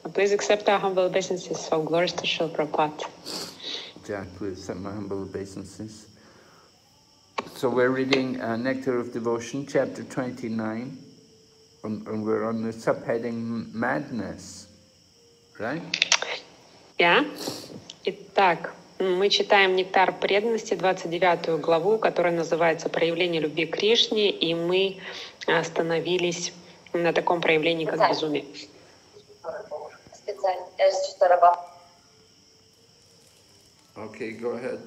Please accept our humble obeisances. All glories to Srila Prabhupada. Exactly, accept my humble obeisances. So we're reading Nectar of Devotion, chapter 29, and we're on the subheading Madness, right? Yeah. Итак, мы читаем «Нектар преданности», 29 главу, которая называется «Проявление любви к Кришне», и мы остановились на таком проявлении, как безумие. Okay, go ahead.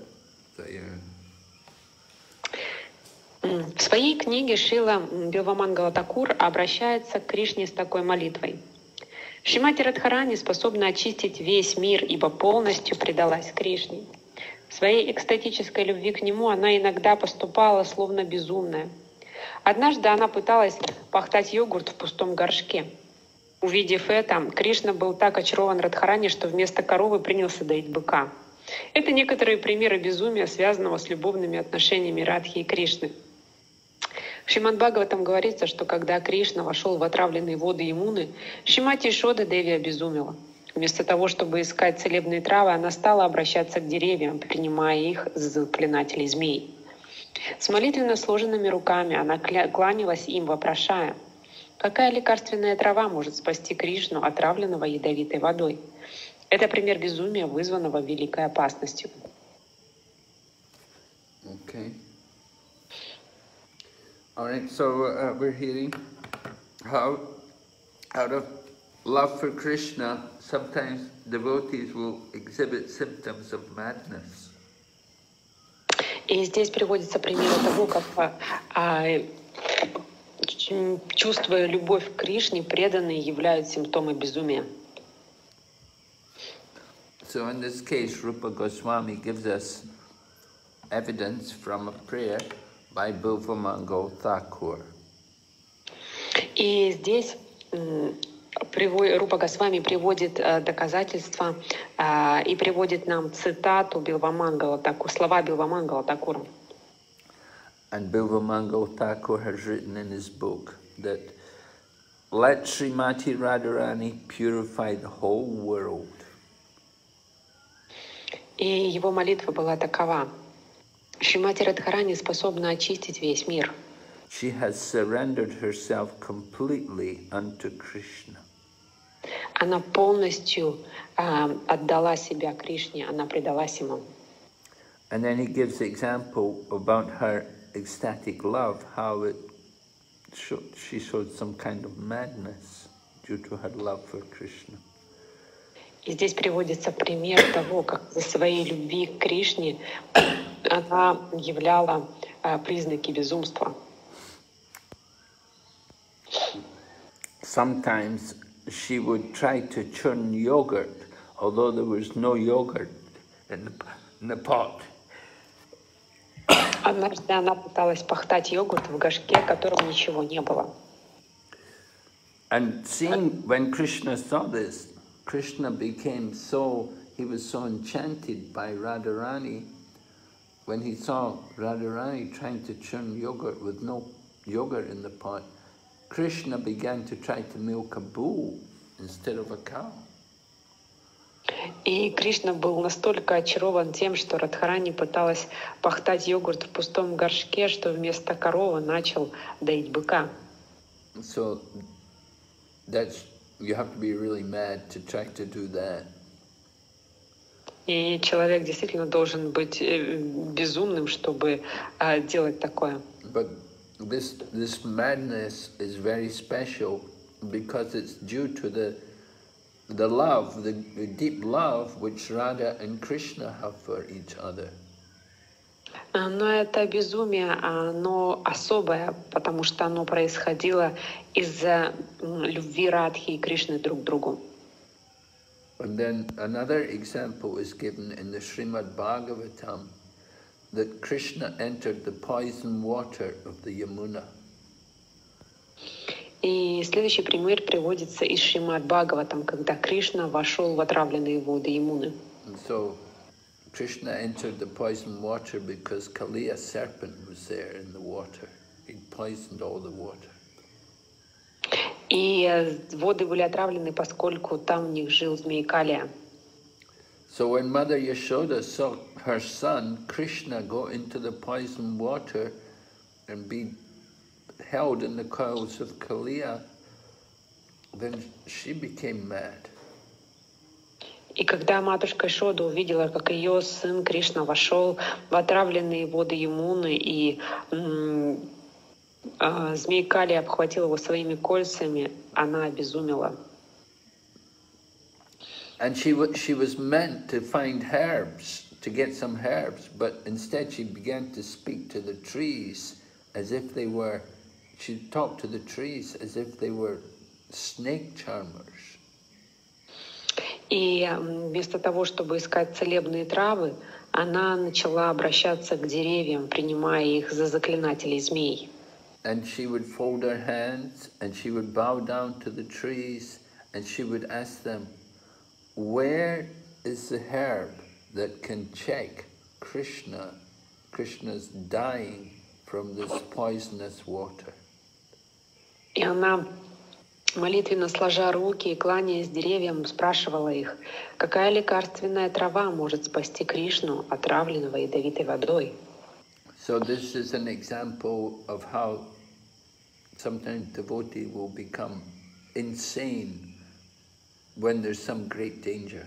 В своей книге Шрила Билвамангала Такур обращается к Кришне с такой молитвой. Шримати Радхарани способна очистить весь мир, ибо полностью предалась Кришне. В своей экстатической любви к нему она иногда поступала словно безумная. Однажды она пыталась пахтать йогурт в пустом горшке. Увидев это, Кришна был так очарован Радхарани, что вместо коровы принялся доить быка. Это некоторые примеры безумия, связанного с любовными отношениями Радхи и Кришны. В Шримад Бхагаватам говорится, что когда Кришна вошел в отравленные воды Ямуны, Шримати Ишода Деви обезумела. Вместо того, чтобы искать целебные травы, она стала обращаться к деревьям, принимая их за заклинателей змей. С молитвенно сложенными руками она кланялась им, вопрошая, какая лекарственная трава может спасти Кришну, отравленного ядовитой водой. Это пример безумия, вызванного великой опасностью. Okay. All right, so we're hearing how, out of love for Krishna, sometimes devotees will exhibit symptoms of madness. И здесь приводится пример того, как, чувствуя любовь к Кришне, преданные являют симптомы безумия. So in this case, Rupa Goswami gives us evidence from a prayer by Bilvamangal Thakur. И здесь Рупа Госвами приводит доказательства и приводит нам цитату Билвамангала Такура, слова Билвамангала Такура. And Bilvamangal Thakur has written in his book that let Srimati Radharani purify the whole world. И его молитва была такова. Шримати Радхарани способна очистить весь мир. She has surrendered herself completely unto Krishna. Она полностью отдала себя Кришне, она предалась ему. And then he gives the example about her ecstatic love, how she showed some kind of madness due to her love for Krishna. И здесь приводится пример того, как за своей любви к Кришне она являла признаки безумства. Sometimes she would try to churn yogurt, although there was no yogurt in the pot. Однажды она пыталась пахтать йогурт в горшке, в котором ничего не было. And seeing, when Krishna saw this, Krishna became he was so enchanted by Radharani. When he saw Radharani trying to churn yogurt with no yogurt in the pot, Krishna began to try to milk a bull instead of a cow. И Кришна был настолько очарован тем, что Радхарани пыталась пахтать йогурт в пустом горшке, что вместо коровы начал доить быка. So you have to be really mad to try to do that. И человек действительно должен быть безумным, чтобы делать такое. But this madness is very special because it's due to the love, the deep love which Radha and Krishna have for each other. Но это безумие, оно особое, потому что оно происходило из-за любви Радхи и Кришны друг к другу. And then another example is given in the Srimad Bhagavatam that Krishna entered the poison water of the Yamuna. И следующий пример приводится из Шримад Бхагаватам, когда Кришна вошел в отравленные воды Ямуны. And so Krishna entered the poison water because Kaliya serpent was there in the water. He poisoned all the water. И воды были отравлены, поскольку там в них жил змей Калия. So when Mother Yashoda saw her son Krishna go into the poisoned water and be held in the coils of Kaliya, then she became mad. И когда матушка Шода увидела, как ее сын Кришна вошел в отравленные воды Ямуны, и змей Кали обхватил его своими кольцами, она обезумела. And she was meant to find herbs, to get some herbs, but instead she began to speak to the trees as if they were, she talked to the trees as if they were snake charmers. И вместо того, чтобы искать целебные травы, она начала обращаться к деревьям, принимая их за заклинателей змей. And she would fold her hands and she would bow down to the trees and she would ask them, where is the herb that can check Krishna's dying from this poisonous water? И она, молитвенно сложа руки и кланяясь деревьям, спрашивала их, какая лекарственная трава может спасти Кришну, отравленного ядовитой водой. So this is an example of how sometimes devotee will become insane when there's some great danger.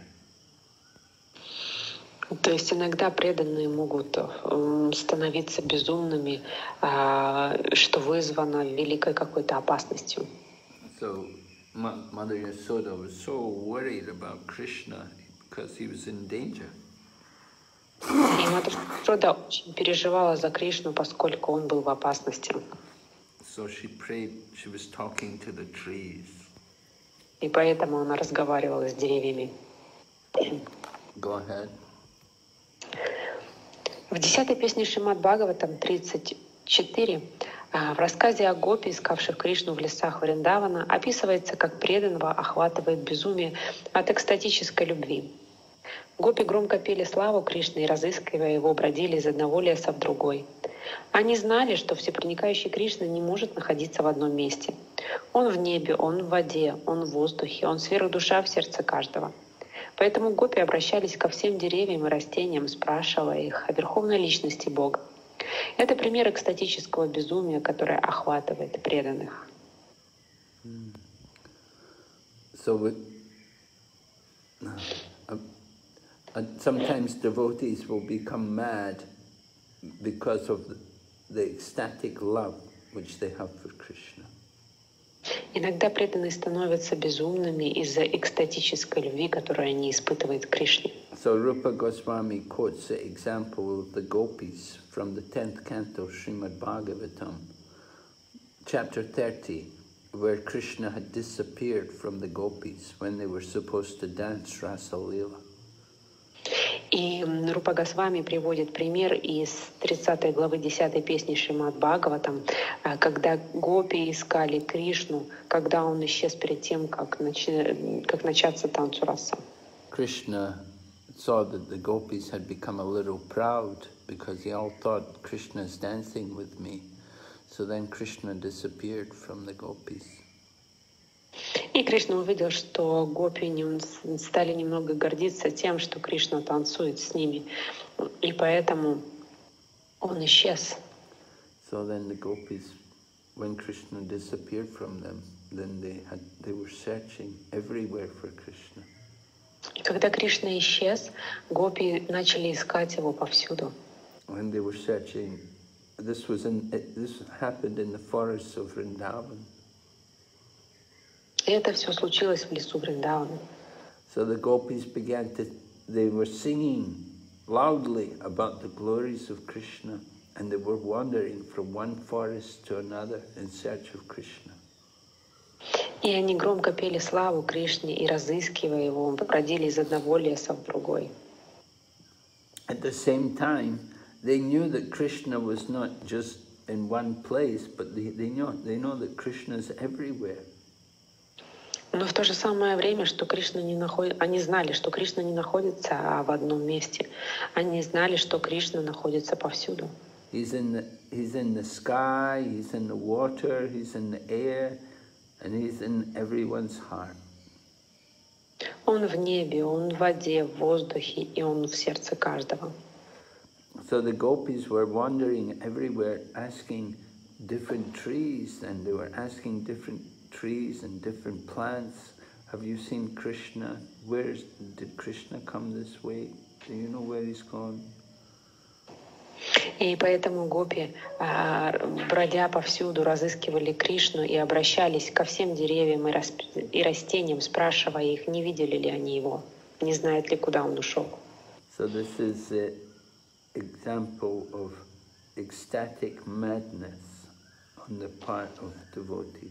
То есть иногда преданные могут становиться безумными, что вызвано великой какой-то опасностью. So Mother Yashoda was so worried about Krishna because he was in danger. И матушка Шода очень переживала за Кришну, поскольку он был в опасности. So she prayed, she was talking to the trees. И поэтому она разговаривала с деревьями. Go ahead. В 10-й песне Шримад Бхагаватам 34 в рассказе о гопи, искавших Кришну в лесах Вриндавана, описывается, как преданного охватывает безумие от экстатической любви. Гопи громко пели славу Кришны и, разыскивая его, бродили из одного леса в другой. Они знали, что всепроникающий Кришна не может находиться в одном месте. Он в небе, он в воде, он в воздухе, он сверхдуша в сердце каждого. Поэтому гопи обращались ко всем деревьям и растениям, спрашивая их о верховной личности Бога. Это пример экстатического безумия, которое охватывает преданных. Sometimes devotees will become mad because of the ecstatic love which they have for Krishna. Иногда преданные становятся безумными из-за экстатической любви, которую они испытывают к Кришне. So Rupa Goswami quotes the example of the gopis from the 10th canto of Srimad Bhagavatam, chapter 30, where Krishna had disappeared from the gopis when they were supposed to dance Rasa Leela. И Рупа Госвами приводит пример из 30 главы 10 песни Шримад Бхагаватам, когда гопи искали Кришну, когда он исчез перед тем, как начаться танцу раса. Krishna saw that the gopis had become a little proud because they all thought Krishna's dancing with me. So then Krishna disappeared from the gopis. И Кришна увидел, что гопи стали немного гордиться тем, что Кришна танцует с ними, и поэтому он исчез. So then the gopis, when Krishna disappeared from them, then they were searching everywhere for Krishna. И когда Кришна исчез, гопи начали искать его повсюду. When they were searching, this happened in the forests of Vrindavan. И это все случилось в лесу Вриндавана. So the gopis they were singing loudly about the glories of Krishna, and they were wandering from one forest to another in search of Krishna. И они громко пели славу Кришне и, разыскивая его, бродили из одного леса в другой. At the same time, they knew that Krishna was not just in one place, but they know that Krishna is everywhere. Но в то же самое время, что Кришна они знали, что Кришна не находится в одном месте. Они знали, что Кришна находится повсюду. He's in the sky, he's in the water, he's in the air, and he's in everyone's heart. Он в небе, он в воде, в воздухе, и он в сердце каждого. So the gopis were wandering everywhere, asking different trees, and they were asking different trees and different plants, have you seen Krishna? Did Krishna come this way? Do you know where he's gone? И поэтому гопи, бродя повсюду, разыскивали Кришну и обращались ко всем деревьям и растениям, спрашивая их, не видели ли они его, не знают ли, куда он ушел. So this is the example of ecstatic madness on the part of devotees.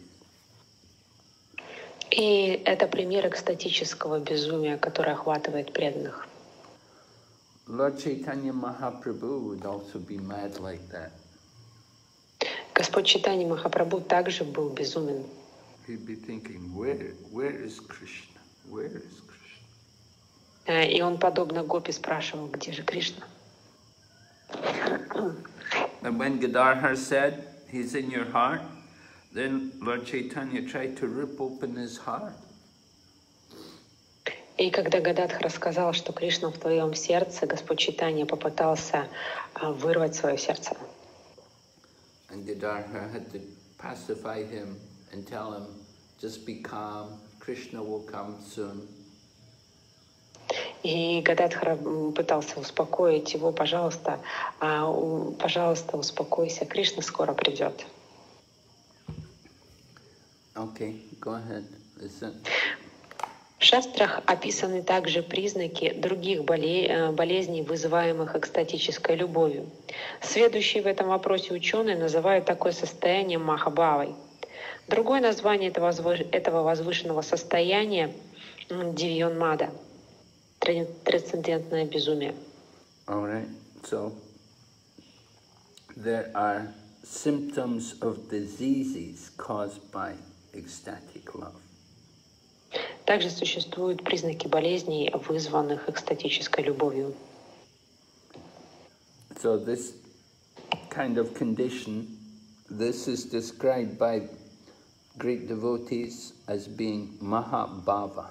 И это пример экстатического безумия, которое охватывает преданных. Lord Chaitanya Mahaprabhu would also be mad like that. Господь Чайтанья Махапрабху также был безумен. He'd be thinking, where is Krishna? Where is Krishna? И он, подобно гопи, спрашивал, где же Кришна? And when Gadadhar said, he's in your heart, then Lord Chaitanya tried to rip open his heart. И когда Гададхар сказал, что Кришна в твоем сердце, Господь Чайтанья попытался вырвать свое сердце. And Gadadhar had to pacify him and tell him, just be calm, Krishna will come soon. И Гададхар пытался успокоить его, пожалуйста, успокойся, Кришна скоро придет. Okay, go ahead. Listen. В шастрах описаны также признаки других болезней, вызываемых экстатической любовью. Сведущие в этом вопросе ученые называют такое состояние махабхавой. Другое название этого возвышенного состояния — дивьон-мада, трансцендентное безумие. All right, so there are symptoms of diseases caused by ecstatic love. Также существуют признаки болезней, вызванных экстатической любовью. So this kind of condition, this is described by great devotees as being Mahabhava.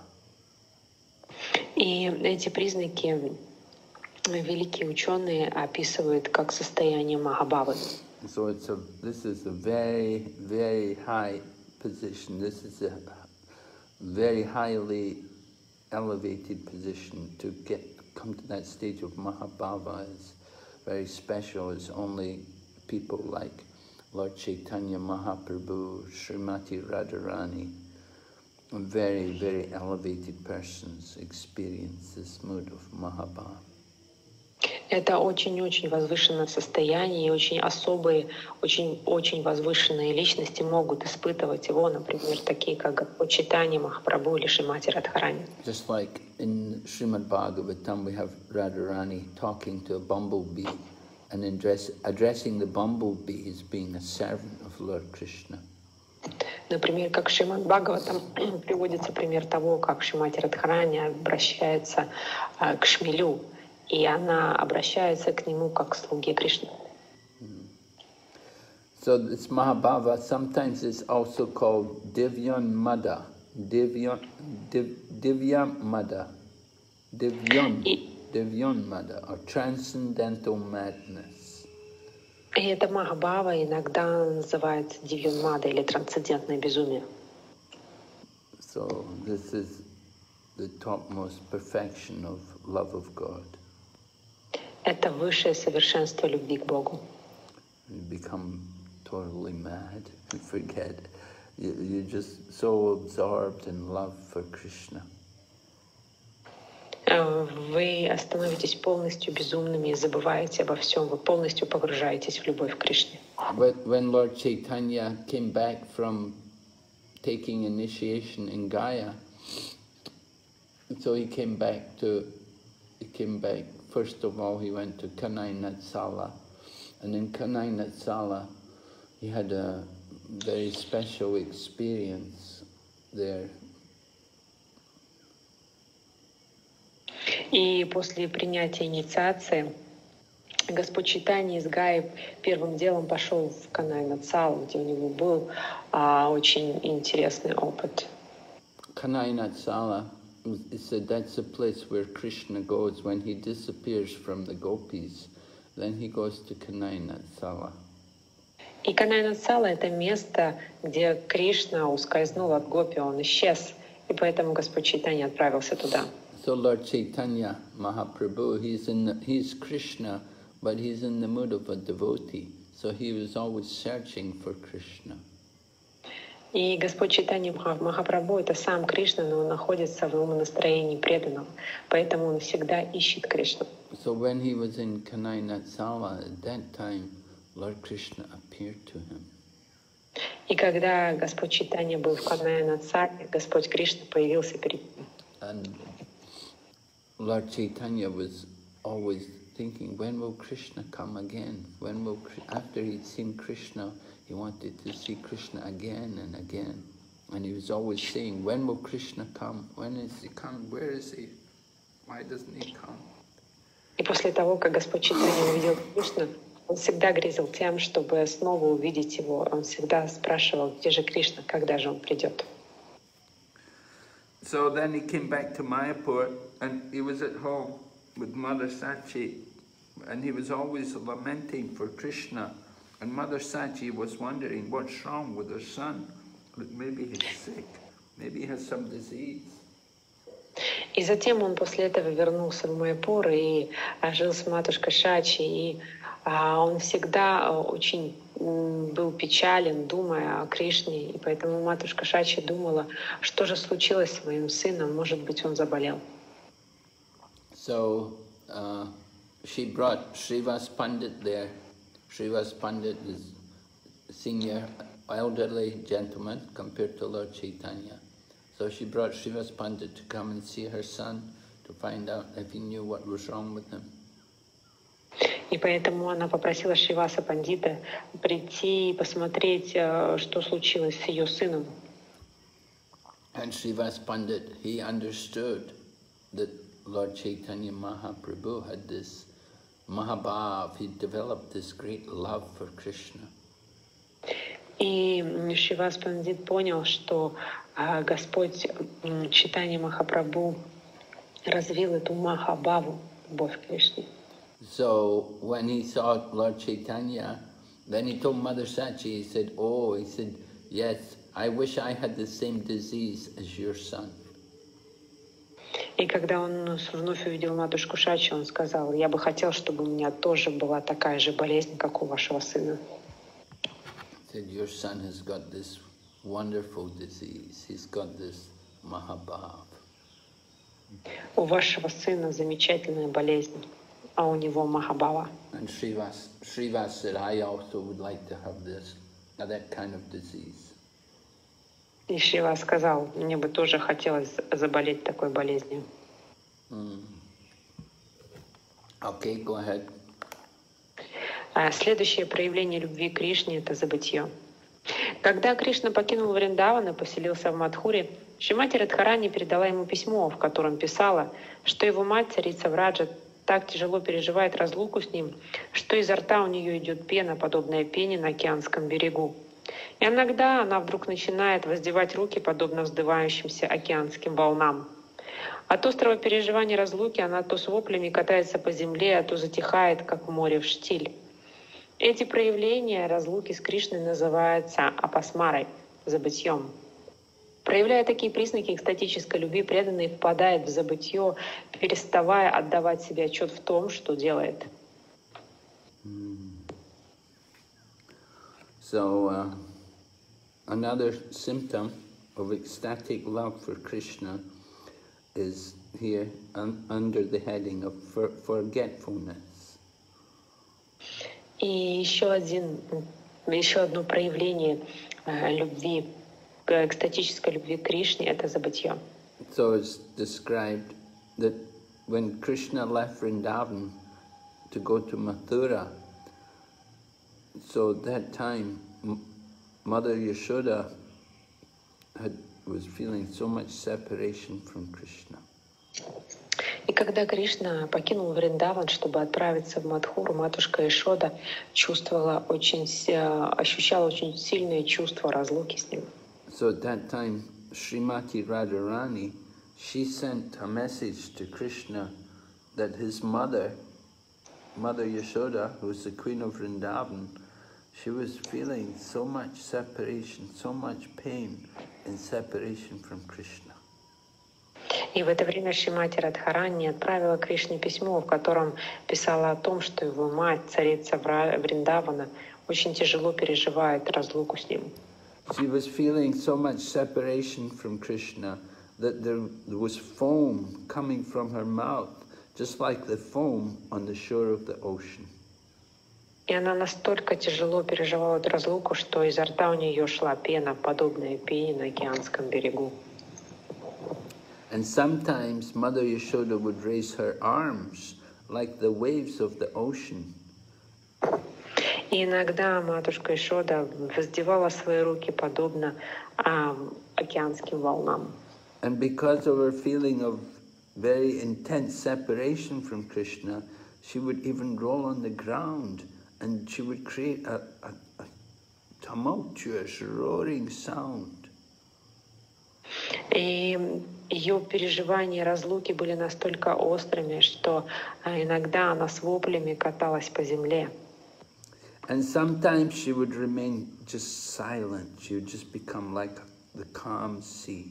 И эти признаки великие ученые описывают как состояние Махабхавы. So this is a very, very high position. This is a very highly elevated position. To come to that stage of Mahabhava is very special. It's only people like Lord Chaitanya Mahaprabhu, Srimati Radharani, very, very elevated persons experience this mode of Mahabhava. Это очень-очень возвышенное состояние, и очень особые, очень возвышенные личности могут испытывать его, например, такие как Господь Чайтанья Махапрабху или Шримати Радхарани. Just like in Srimad Bhagavatam, we have Radharani talking to a bumblebee and addressing the bumblebee as being a servant of Lord Krishna. Например, как в Шримад Бхагаватам приводится пример того, как Шримати Радхарани обращается к шмелю, и она обращается к нему как к слуге Кришны. So this Mahabhava sometimes is also called Divyan Mada. Divyan Mada, or transcendental madness. И эта Махабхава иногда называется дивьон-мада или трансцендентное безумие. So this is the topmost perfection of love of God. Это высшее совершенство любви к Богу. You become totally mad and forget. You're just so absorbed in love for Krishna. Вы становитесь полностью безумными и забываете обо всем. Вы полностью погружаетесь в любовь к Кришне. When Lord Chaitanya came back from taking initiation in Gaya, so he came back, first of all he went to Kanai Natsala, and in Kanai Natsala he had a very special experience there. И после принятия инициации Господь Чайтанья из Гаи первым делом пошел в Канай Нацалу, где у него был очень интересный опыт. Kanai Natsala, it said that's the place where Krishna goes when he disappears from the gopis. Then he goes to Kanai Natsala. И Канай Нацала — это место, где Кришна ускользнул от гопи, он исчез, и поэтому Господь Чайтанья отправился туда. So Lord Chaitanya Mahaprabhu, he's Krishna, but he's in the mood of a devotee. So he was always searching for Krishna. И Господь Чайтанья Махапрабху — это сам Кришна, но он находится в настроении преданного, поэтому он всегда ищет Кришну. So when he was in Kanai Natsala, at that time, Lord Krishna appeared to him. И когда Господь Чайтанья был в Канай Нацале, Господь Кришна появился перед ним. And Lord Chaitanya was always thinking, when will Krishna come again? When will after he'd seen Krishna, he wanted to see Krishna again and again. And he was always saying, when will Krishna come? When is he come? Where is he? Why doesn't he come? И после того, как Господь Чайтанья увидел Кришну, он всегда грезил тем, чтобы снова увидеть его. Он всегда спрашивал, где же Кришна, когда же он придет. So then he came back to Mayapur and he was at home with Mother Sachi and he was always lamenting for Krishna. And Mother Sachi was wondering what's wrong with her son. Maybe he's sick, maybe he has some disease. И затем он после этого вернулся в Майяпур и жил с матушкой Шачи. И он всегда очень был печален, думая о Кришне. И поэтому матушка Шачи думала, что же случилось с моим сыном, может быть, он заболел. So she brought Srivas Pandit there. Srivas Pandit is a senior elderly gentleman compared to Lord Chaitanya. So she brought Srivas Pandit to come and see her son to find out if he knew what was wrong with him. И поэтому она попросила Шриваса Пандита прийти и посмотреть, что случилось с ее сыном. And Srivas Pandit, he understood that Lord Chaitanya Mahaprabhu had this Mahabhav, he developed this great love for Krishna. И Шривас Пандит понял, что Господь Чайтанья Махапрабху развил эту Махабхаву, любовь к Кришне. So when he saw Lord Chaitanya, then he told Mother Sachi, he said, yes, I wish I had the same disease as your son. И когда он вновь увидел матушку Шачи, он сказал, я бы хотел, чтобы у меня тоже была такая же болезнь, как у вашего сына. He said, your son has got this wonderful disease. He's got this Mahabhav. У вашего сына замечательная болезнь, а у него Махабхава. And Srivas said, I also would like to have that kind of disease. И Шрива сказал, мне бы тоже хотелось заболеть такой болезнью. Okay, go ahead. Следующее проявление любви к Кришне — это забытье. Когда Кришна покинул Вриндаван и поселился в Мадхуре, Шримати Радхарани передала ему письмо, в котором писала, что его мать, царица Враджа, так тяжело переживает разлуку с ним, что изо рта у нее идет пена, подобная пене на океанском берегу. И иногда она вдруг начинает воздевать руки, подобно вздымающимся океанским волнам. От острого переживания разлуки она то с воплями катается по земле, а то затихает, как в море в штиль. Эти проявления разлуки с Кришной называются апасмарой, забытьем. Проявляя такие признаки экстатической любви, преданный впадает в забытье, переставая отдавать себе отчет в том, что делает. So another symptom of ecstatic love for Krishna is here under the heading of forgetfulness. И еще одно проявление любви, экстатической любви к Кришне — это забытье. So it's described that when Krishna left Vrindavan to go to Mathura, so at that time Mother Yashoda was feeling so much separation from Krishna. И когда Кришна покинул Вриндаван, чтобы отправиться в Мадхуру, матушка Ешода ощущала очень сильное чувство разлуки с ним. So at that time, Srimati Radharani, she sent a message to Krishna that his mother Yashoda, who was the queen of Vrindavan, she was feeling so much separation, so much pain in separation from Krishna. И в это время Шримати Радхарани отправила Кришне письмо, в котором писала о том, что его мать, царица Вриндавана, очень тяжело переживает разлуку с ним. She was feeling so much separation from Krishna that there was foam coming from her mouth, just like the foam on the shore of the ocean. И она настолько тяжело переживала эту разлуку, что изо рта у нее шла пена, подобная пене на океанском берегу. And sometimes Mother Yashoda would raise her arms like the waves of the ocean. И иногда матушка Ешода воздевала свои руки подобно океанским волнам. And because of her feeling of very intense separation from Krishna, she would even roll on the ground and she would create a tumultuous, roaring sound. И ее переживания разлуки были настолько острыми, что иногда она с воплями каталась по земле. And sometimes she would remain just silent. She would just become like the calm sea.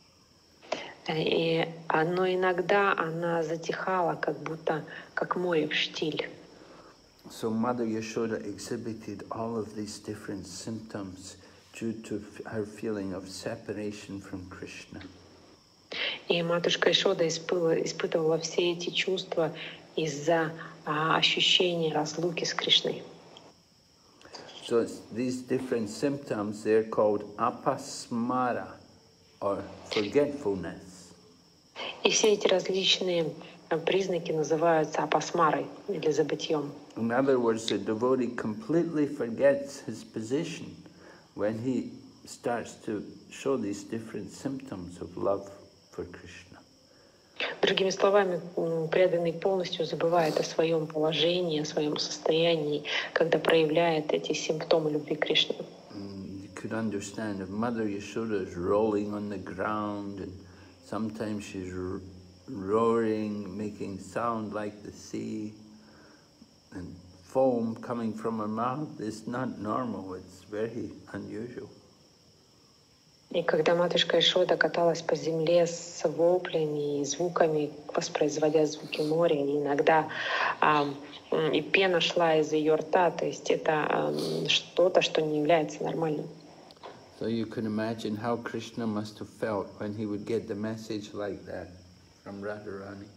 Но иногда она затихала, как будто как море в штиль. So Mother Yashoda exhibited all of these different symptoms due to her feeling of separation from Krishna. И матушка Ешода испытывала все эти чувства из-за ощущения разлуки с Кришной. So these different symptoms, they're called apasmara, or forgetfulness. И все эти различные признаки называются апасмарой или забытьем. In other words, the devotee completely forgets his position when he starts to show these different symptoms of love for Krishna. Другими словами, преданный полностью забывает о своем положении, о своем состоянии, когда проявляет эти симптомы любви к Кришне. You could understand if Mother Yashoda is rolling on the ground and sometimes she's roaring, making sound like the sea, and foam coming from her mouth. It's not normal, it's very unusual. И когда матушка Ешода каталась по земле с воплями и звуками, воспроизводя звуки моря, и иногда и пена шла из ее рта, то есть это что-то, что не является нормальным. So you can imagine how Krishna must have felt when he would get the message like that from Radharani.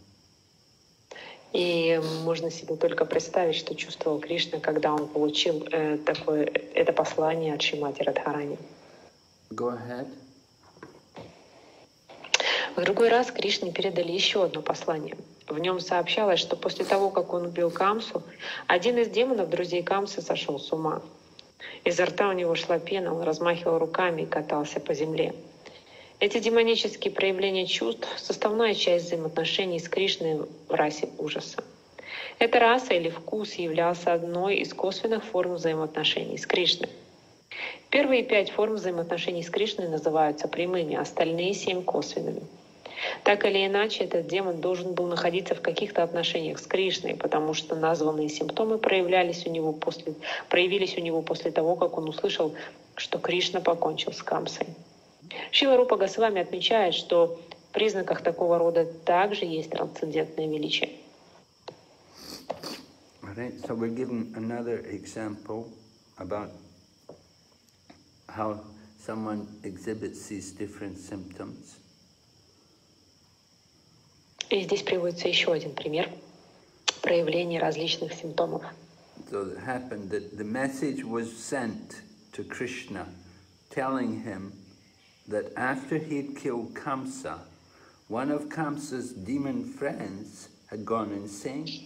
И можно себе только представить, что чувствовал Кришна, когда он получил это послание от Шримати Радхарани. Go ahead. В другой раз Кришне передали еще одно послание. В нем сообщалось, что после того, как он убил Камсу, один из демонов, друзей Камсы, сошел с ума. Изо рта у него шла пена, он размахивал руками и катался по земле. Эти демонические проявления чувств — составная часть взаимоотношений с Кришной в расе ужаса. Эта раса или вкус являлся одной из косвенных форм взаимоотношений с Кришной. Первые 5 форм взаимоотношений с Кришной называются прямыми, остальные 7 — косвенными. Так или иначе, этот демон должен был находиться в каких-то отношениях с Кришной, потому что названные симптомы проявились у него после того, как он услышал, что Кришна покончил с Камсой. Шрила Рупа Госвами отмечает, что в признаках такого рода также есть трансцендентное величие. Alright, so we're given another example about how someone exhibits these different symptoms. И здесь приводится еще один пример проявления различных симптомов. So it happened that the message was sent to Krishna, telling him that after he'd killed Kamsa, one of Kamsa's demon friends had gone insane.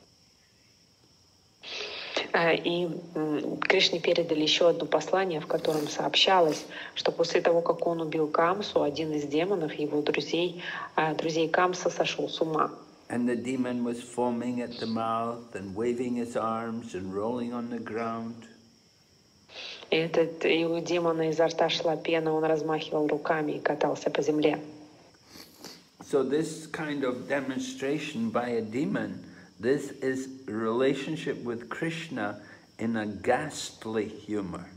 И Кришне передали еще одно послание, в котором сообщалось, что после того, как он убил Камсу, один из демонов, его друзей Камса, сошел с ума. And the demon was foaming at the mouth and waving his arms and rolling on the ground. И у демона изо рта шла пена, он размахивал руками и катался по земле. So this kind of demonstration by a demon, this is a relationship with Krishna in a ghastly humor.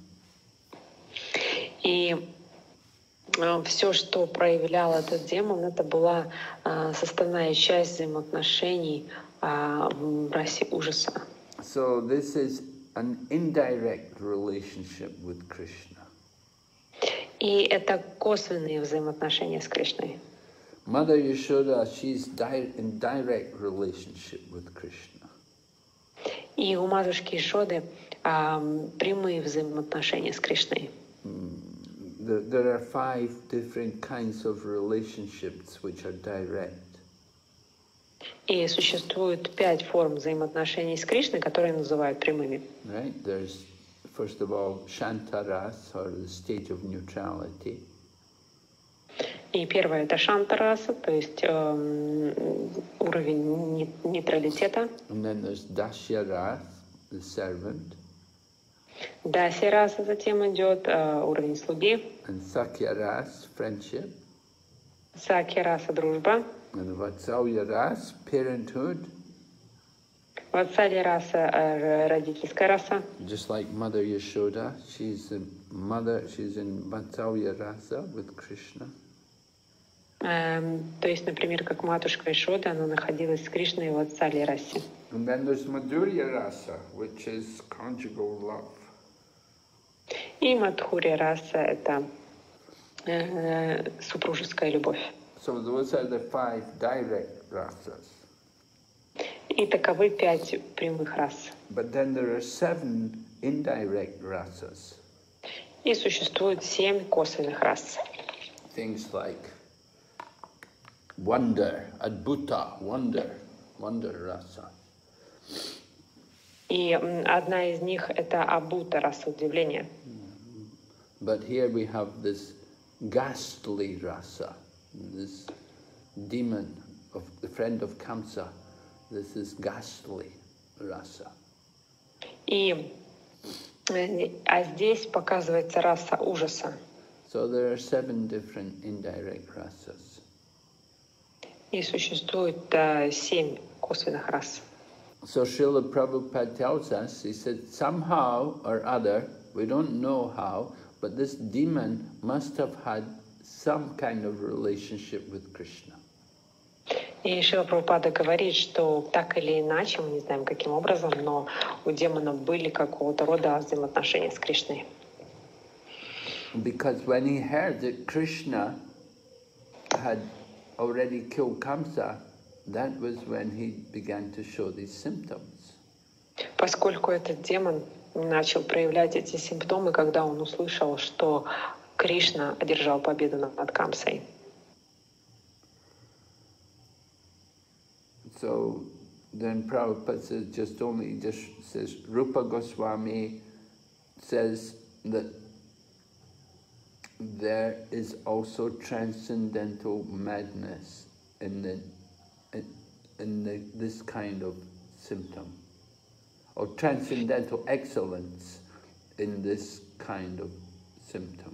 И все, что проявлял этот демон, это была составная часть взаимоотношений в расе ужаса. So this is an indirect relationship with Krishna. И это косвенные взаимоотношения с Кришной. Mother Yashoda, she's in direct relationship with Krishna. И у матушки Ишоды прямые взаимоотношения с Кришной. There are 5 different kinds of relationships which are direct. И существует 5 форм взаимоотношений с Кришной, которые называют прямыми. Right? There's, first of all, Shantaras, or the state of neutrality. И первое — это шантараса, то есть уровень нейтралитета. And then there's Dasyaras, the servant. Дасираса затем идет уровень слуги. And Sakyaras, friendship. Сакьяраса — дружба. And Vatsalyaras, parenthood. Ватсалираса — родительская раса. Just like Mother Yashoda, she's in Vatsalyarasa with Krishna. То есть, например, как матушка Ишода, она находилась с Кришной в Ватсалирасе. And then there's Madhurya Rasa, which is conjugal love. И Мадхурья раса — это супружеская любовь. So those are the 5 direct rasas. И таковы 5 прямых рас. But then there are 7 indirect rasas. И существует 7 косвенных рас. Things like wonder, adbhuta, wonder rasa. И одна из них — это абута, раса удивления. But here we have this ghastly rasa, this demon of the friend of Kamsa. This is ghastly rasa. А здесь показывается раса ужаса. So there are 7 different indirect rasas. И существует 7 косвенных рас. So Srila Prabhupada tells us, he said, somehow or other, we don't know how, but this demon must have had some kind of relationship with Krishna. И Шрила Прабхупада говорит, что так или иначе, мы не знаем каким образом, но у демона были какого-то рода взаимоотношения с Кришной. Because when he heard that Krishna had already killed Kamsa, that was when he began to show these symptoms. Поскольку этот демон начал проявлять эти симптомы, когда он услышал, что Кришна одержал победу над Камсой. So then Prabhupada says Rupa Goswami says that there is also transcendental madness in this kind of symptom, or transcendental excellence in this kind of symptom.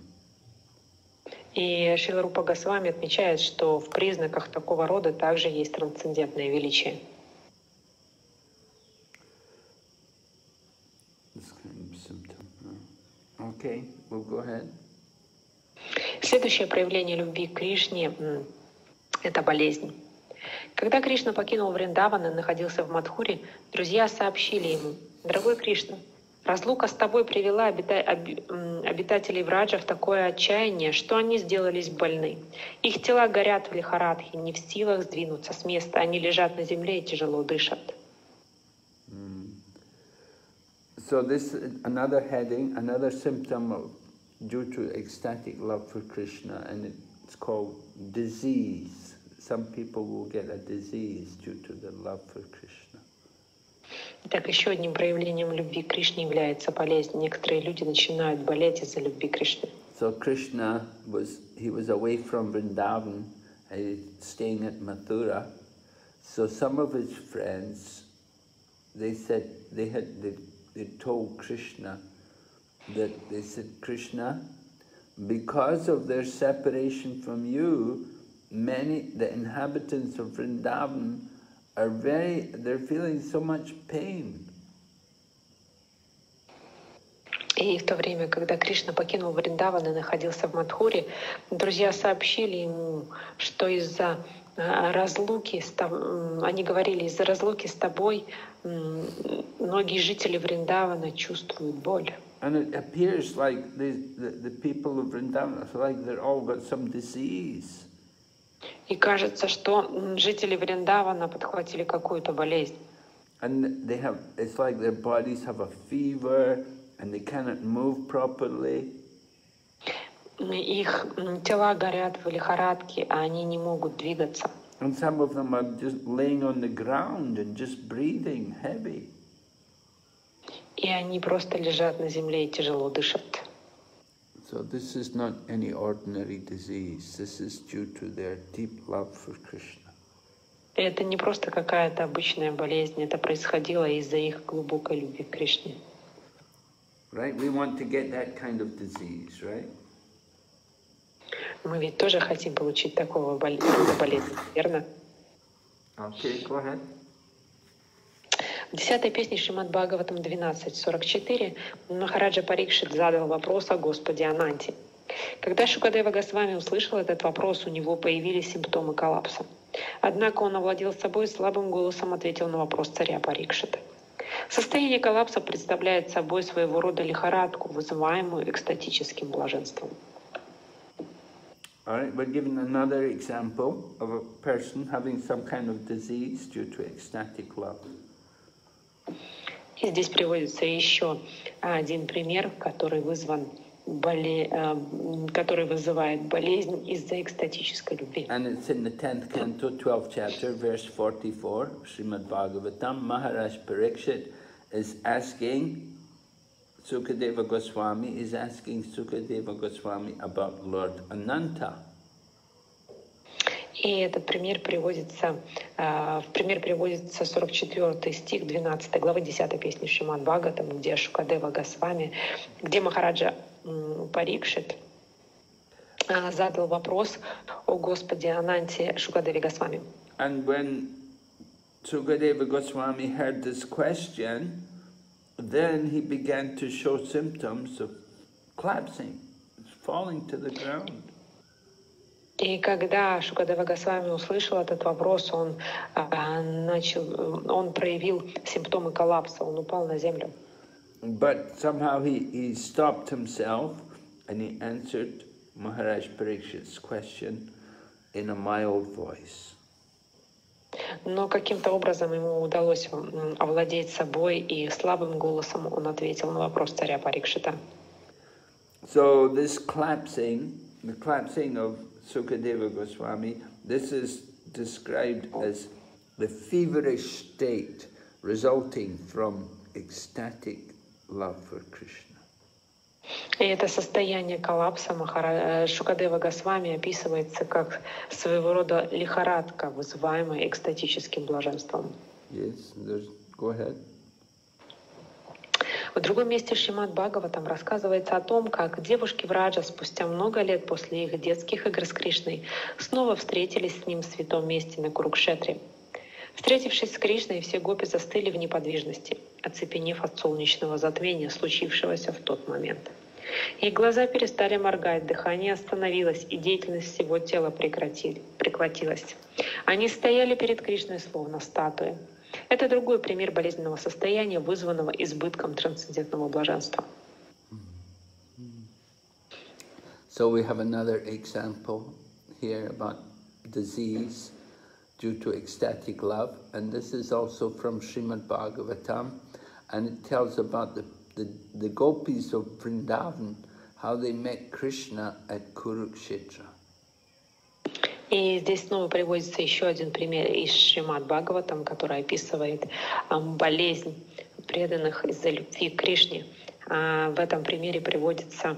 И Шрила Рупа Госвами отмечает, что в признаках такого рода также есть трансцендентное величие. This kind of symptom. Okay, we'll go ahead. Следующее проявление любви к Кришне — это болезнь. Когда Кришна покинул Вриндаван и находился в Мадхуре, друзья сообщили ему: «Дорогой Кришна, разлука с тобой привела обитателей Враджа в такое отчаяние, что они сделались больны. Их тела горят в лихорадхе, не в силах сдвинуться с места, они лежат на земле и тяжело дышат». So this is another heading, another symptom of due to ecstatic love for Krishna, and it's called disease. Some people will get a disease due to the love for Krishna. Так, еще одним проявлением любви к Кришне является болезнь. Некоторые люди начинают болеть из-за любви к Кришне. So Krishna was away from Vrindavan, staying at Mathura. So some of his friends, they said they told Krishna that they said, Krishna, because of their separation from you, the inhabitants of Vrindavan they're feeling so much pain. И в то время, когда Кришна покинул Вриндаван и находился в Мадхуре, друзья сообщили ему, что из-за разлуки они говорили, из-за разлуки с тобой многие жители Вриндавана чувствуют боль. And it appears like the people of Vrindavan, like they're all got some disease. И кажется, что жители Вриндавана подхватили какую-то болезнь. And it's like their bodies have a fever and they cannot move properly. Их тела горят в лихорадке, а они не могут двигаться. And some of them are just laying on the ground and just breathing heavy. И они просто лежат на земле и тяжело дышат. So this is not any ordinary disease. This is due to their deep love for Krishna. Это не просто какая-то обычная болезнь, это происходило из-за их глубокой любви к Кришне. Right? We want to get that kind of disease, right? Мы ведь тоже хотим получить такого болезни, верно? Okay, go ahead. В 10-й песне Шримад Бхагаватам 12.44 Махараджа Парикшит задал вопрос о Господе Ананте. Когда Шукадева Госвами услышал этот вопрос, у него появились симптомы коллапса. Однако он овладел собой и слабым голосом ответил на вопрос царя Парикшита. Состояние коллапса представляет собой своего рода лихорадку, вызываемую экстатическим блаженством. All right, we're given another example of a person having some kind of disease due to ecstatic love. И здесь приводится еще один пример, который вызывает болезнь из-за экстатической любви. And it's in the 10th canto, 12th chapter, verse 44, Srimad Bhagavatam. Maharaj Parikshit is asking, Sukadeva Goswami is asking Sukadeva Goswami about Lord Ananta. И этот пример приводится, 44 стих 12 главы 10 песни Шримад Бхагаватам, где Шукадева Госвами, где Махараджа Парикшит задал вопрос о Господе Ананте Шукадеве Госвами. And when Sukadeva Goswami heard this question, then he began to show symptoms of collapsing, falling to the ground. И когда Шукадева Госвами услышал этот вопрос, он проявил симптомы коллапса, он упал на землю. But somehow he stopped himself and he answered Maharaj Parikshit's question in a mild voice. Но каким-то образом ему удалось овладеть собой, и слабым голосом он ответил на вопрос царя Парикшита. So this collapsing, the collapsing of Sukadeva Goswami, this is described as the feverish state resulting from ecstatic love for Krishna. И это состояние коллапса Шукадева Госвами описывается как своего рода лихорадка, вызываемая экстатическим блаженством. Yes, go ahead. В другом месте Шримад Бхагаватам рассказывается о том, как девушки Враджа спустя много лет после их детских игр с Кришной снова встретились с ним в святом месте на Курукшетре. Встретившись с Кришной, все гопи застыли в неподвижности, оцепенев от солнечного затмения, случившегося в тот момент. Их глаза перестали моргать, дыхание остановилось, и деятельность всего тела прекратилась. Они стояли перед Кришной словно статуи. Это другой пример болезненного состояния, вызванного избытком трансцендентного блаженства. So we have another example here about disease due to ecstatic love, and this is also from Srimad Bhagavatam, and it tells about the gopis of Vrindavan, how they met Krishna at Kurukshetra. И здесь снова приводится еще один пример из Шримад Бхагаватам, который описывает болезнь преданных из-за любви к Кришне. В этом примере приводится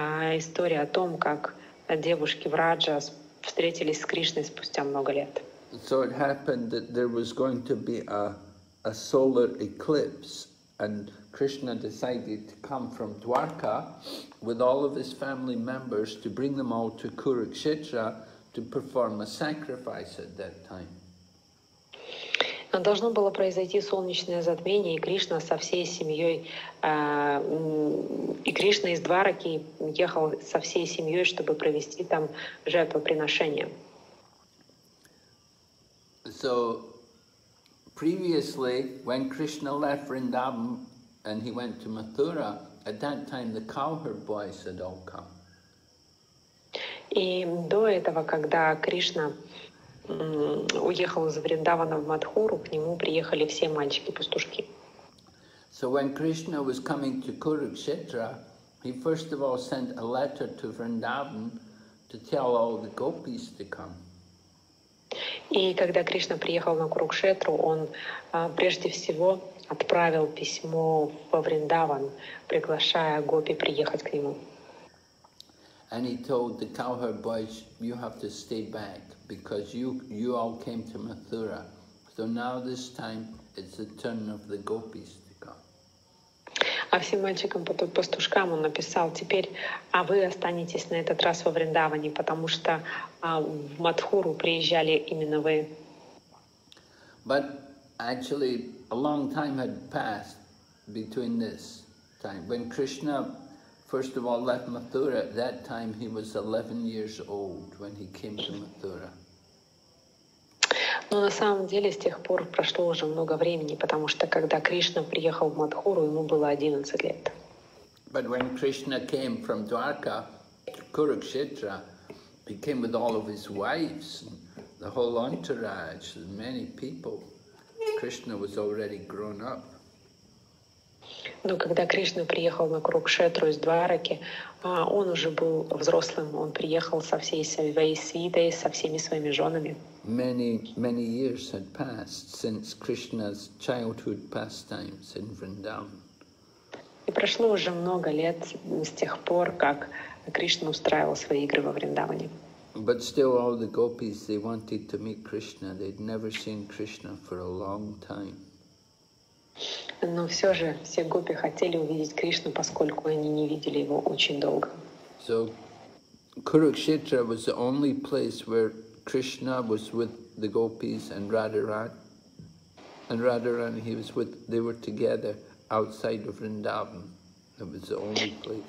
история о том, как девушки Враджа встретились с Кришной спустя много лет. So it happened that there was going to be a solar eclipse, and Krishna decided to come from Dwarka with all of his family members to bring them all to Kurukshetra to perform a sacrifice at that time. Должно было произойти солнечное затмение, и Кришна со всей семьей, и Кришна из Двараки ехал со всей семьей, чтобы провести там жертвоприношение. So previously, when Krishna left Vrindavan and he went to Mathura, at that time the cowherd boys had all come. И до этого, когда Кришна уехал из Вриндавана в Мадхуру, к нему приехали все мальчики-пастушки. So when Krishna was coming to Kurukshetra, he first of all sent a letter to Vrindavan to tell all the gopis to come. И когда Кришна приехал на Курукшетру, он прежде всего отправил письмо во Вриндаван, приглашая гопи приехать к нему. And he told the cowherd boys, you have to stay back because you all came to Mathura. So now this time it's the turn of the gopis to come. А всем мальчикам-пастушкам он написал: теперь, вы останетесь на этот раз во Вриндаване, потому что в Мадхуру приезжали именно вы. But actually, a long time had passed between this time. When Krishna first of all left Mathura, at that time he was 11 years old when he came to Mathura. Но на самом деле с тех пор прошло уже много времени, потому что когда Кришна приехал в Мадхуру, ему было 11 лет. But when Krishna came from Dwarka to Kurukshetra, he came with all of his wives, and the whole entourage, and many people. Krishna was already grown up. Но когда Кришна приехал на Курукшетру из Двараки, он уже был взрослым, он приехал со всей своей свитой, со всеми своими женами. Many years had passed since Krishna's childhood pastimes in Vrindavan. И прошло уже много лет с тех пор, как Кришна устраивал свои игры во Вриндаване. But still all the gopis, they wanted to meet Krishna. They'd never seen Krishna for a long time. Но все же все гопи хотели увидеть Кришну, поскольку они не видели его очень долго. So Kurukshetra was the only place where Krishna was with the gopis and Radharani. And Radharani, they were together outside of Vrindavan. It was the only place.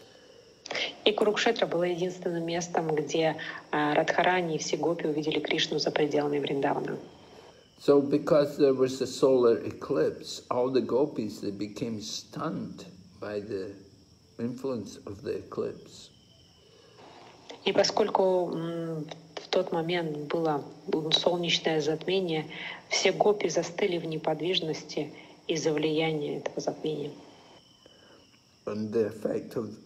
И Курукшетра было единственным местом, где Радхарани и все гопи увидели Кришну за пределами Вриндавана. So because there was a solar eclipse, all the gopis, they became stunned by the influence of the eclipse. И поскольку в тот момент было солнечное затмение, все гопи застыли в неподвижности из-за влияния этого затмения. And the effect of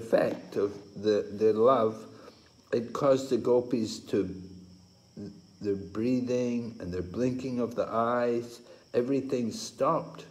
their love, it caused the gopis to, their breathing and their blinking of the eyes, everything stopped.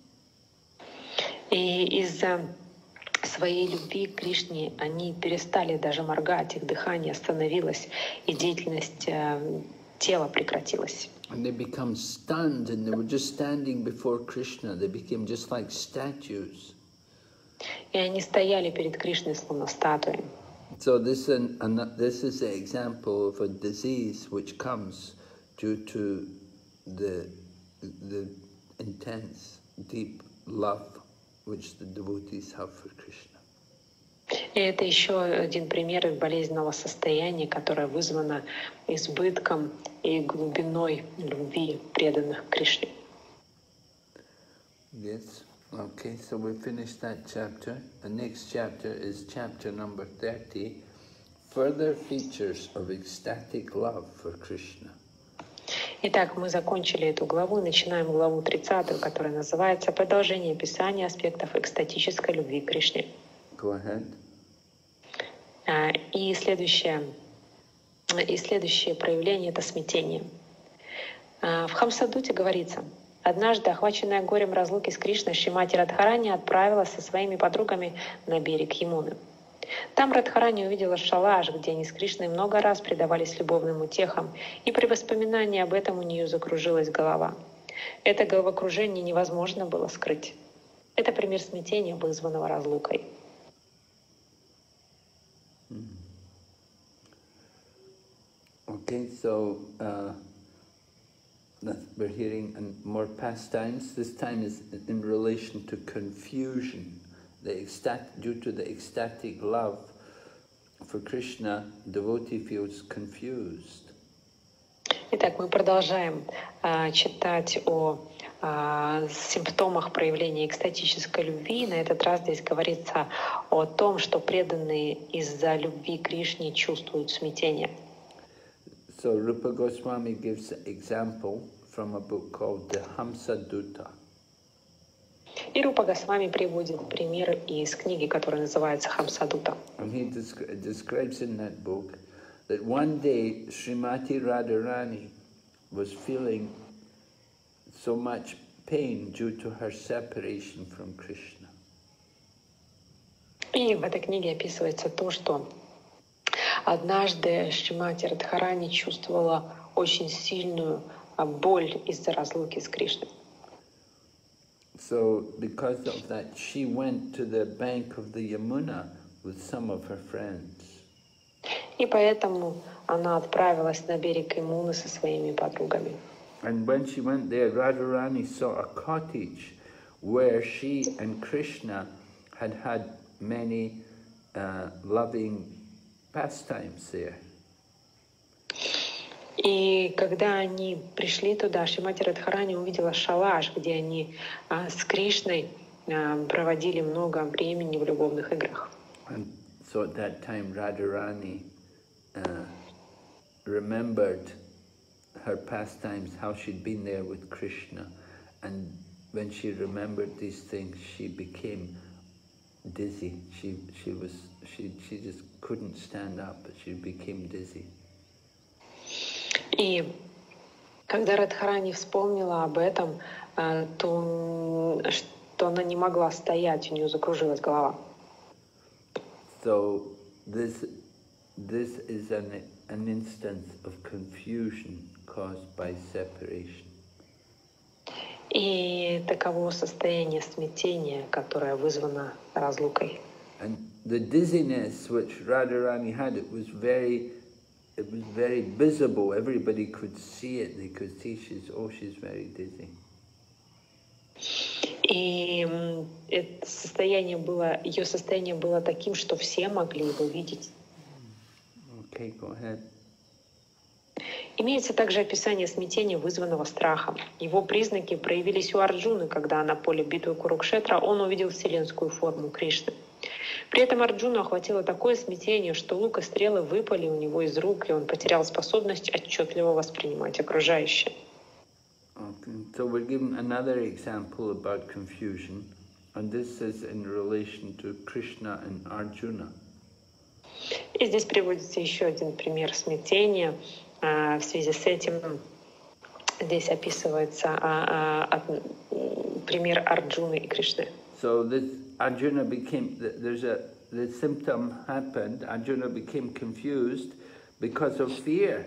И из-за своей любви к Кришне они перестали даже моргать, их дыхание остановилось, и деятельность тела прекратилась. And they become stunned, and they were just standing before Krishna. They became just like statues. И они стояли перед Кришной словно статуи. So this is an example of a disease which comes due to the intense, deep love which the devotees have for Krishna. И это еще один пример болезненного состояния, которое вызвано избытком и глубиной любви преданных Кришне. Yes. Okay, so we finished that chapter. The next chapter is chapter number 30, Further Features of Ecstatic Love for Krishna. Итак, мы закончили эту главу, начинаем главу 30, которая называется «Продолжение описания аспектов экстатической любви к Кришне». Go ahead. И следующее проявление — это смятение. В Хамсадуте говорится: однажды, охваченная горем разлуки с Кришной, Шримати Радхарани отправилась со своими подругами на берег Ямуны. Там Радхарани увидела шалаш, где они с Кришной много раз предавались любовным утехам, и при воспоминании об этом у нее закружилась голова. Это головокружение невозможно было скрыть. Это пример смятения, вызванного разлукой. Okay, so we're hearing more pastimes. This time is in relation to confusion. Due to the ecstatic love for Krishna, devotee feels confused. Итак, мы продолжаем читать о симптомах проявления экстатической любви. На этот раз здесь говорится о том, что преданные из-за любви к Кришне чувствуют смятение. So Rupa Goswami gives an example from a book called the Hamsadutta. И Рупа Госвами приводит пример из книги, которая называется Хамсадута. And he describes in that book that one day Srimati Radharani was feeling so much pain due to her separation from Krishna. И в этой книге описывается то, что однажды Шримати Радхарани чувствовала очень сильную боль из-за разлуки с Кришной. So because of that, she went to the bank of the Yamuna with some of her friends. И поэтому она отправилась на берег Ямуны со своими подругами. And when she went there, Radharani saw a cottage where she and Krishna had had many loving pastimes there. И когда они пришли туда, Шримати Радхарани увидела шалаш, где они с Кришной проводили много времени в любовных играх. And so at that time Radharani remembered her pastimes, how she'd been there with Krishna. And when she remembered these things, she became dizzy. She just couldn't stand up, but she became dizzy. И когда Радхарани вспомнила об этом, то что она не могла стоять, у нее закружилась голова. So this is an instance of confusion caused by separation. И таково состояние смятения, которое вызвано разлукой. And the dizziness which Radharani had, it was very visible. Everybody could see it. They could see she's very dizzy. И это ее состояние было таким, что все могли его видеть. Okay, go ahead. Имеется также описание смятения, вызванного страхом. Его признаки проявились у Арджуны, когда на поле битвы Курукшетра он увидел вселенскую форму Кришны. При этом Арджуну охватило такое смятение, что лук и стрелы выпали у него из рук, и он потерял способность отчетливо воспринимать окружающее. Okay. So we're given another example about confusion, and this is in relation to Krishna and Arjuna. И здесь приводится еще один пример смятения. В связи с этим здесь описывается пример Арджуны и Кришны. So this Arjuna became, the symptom happened, Arjuna became confused because of fear.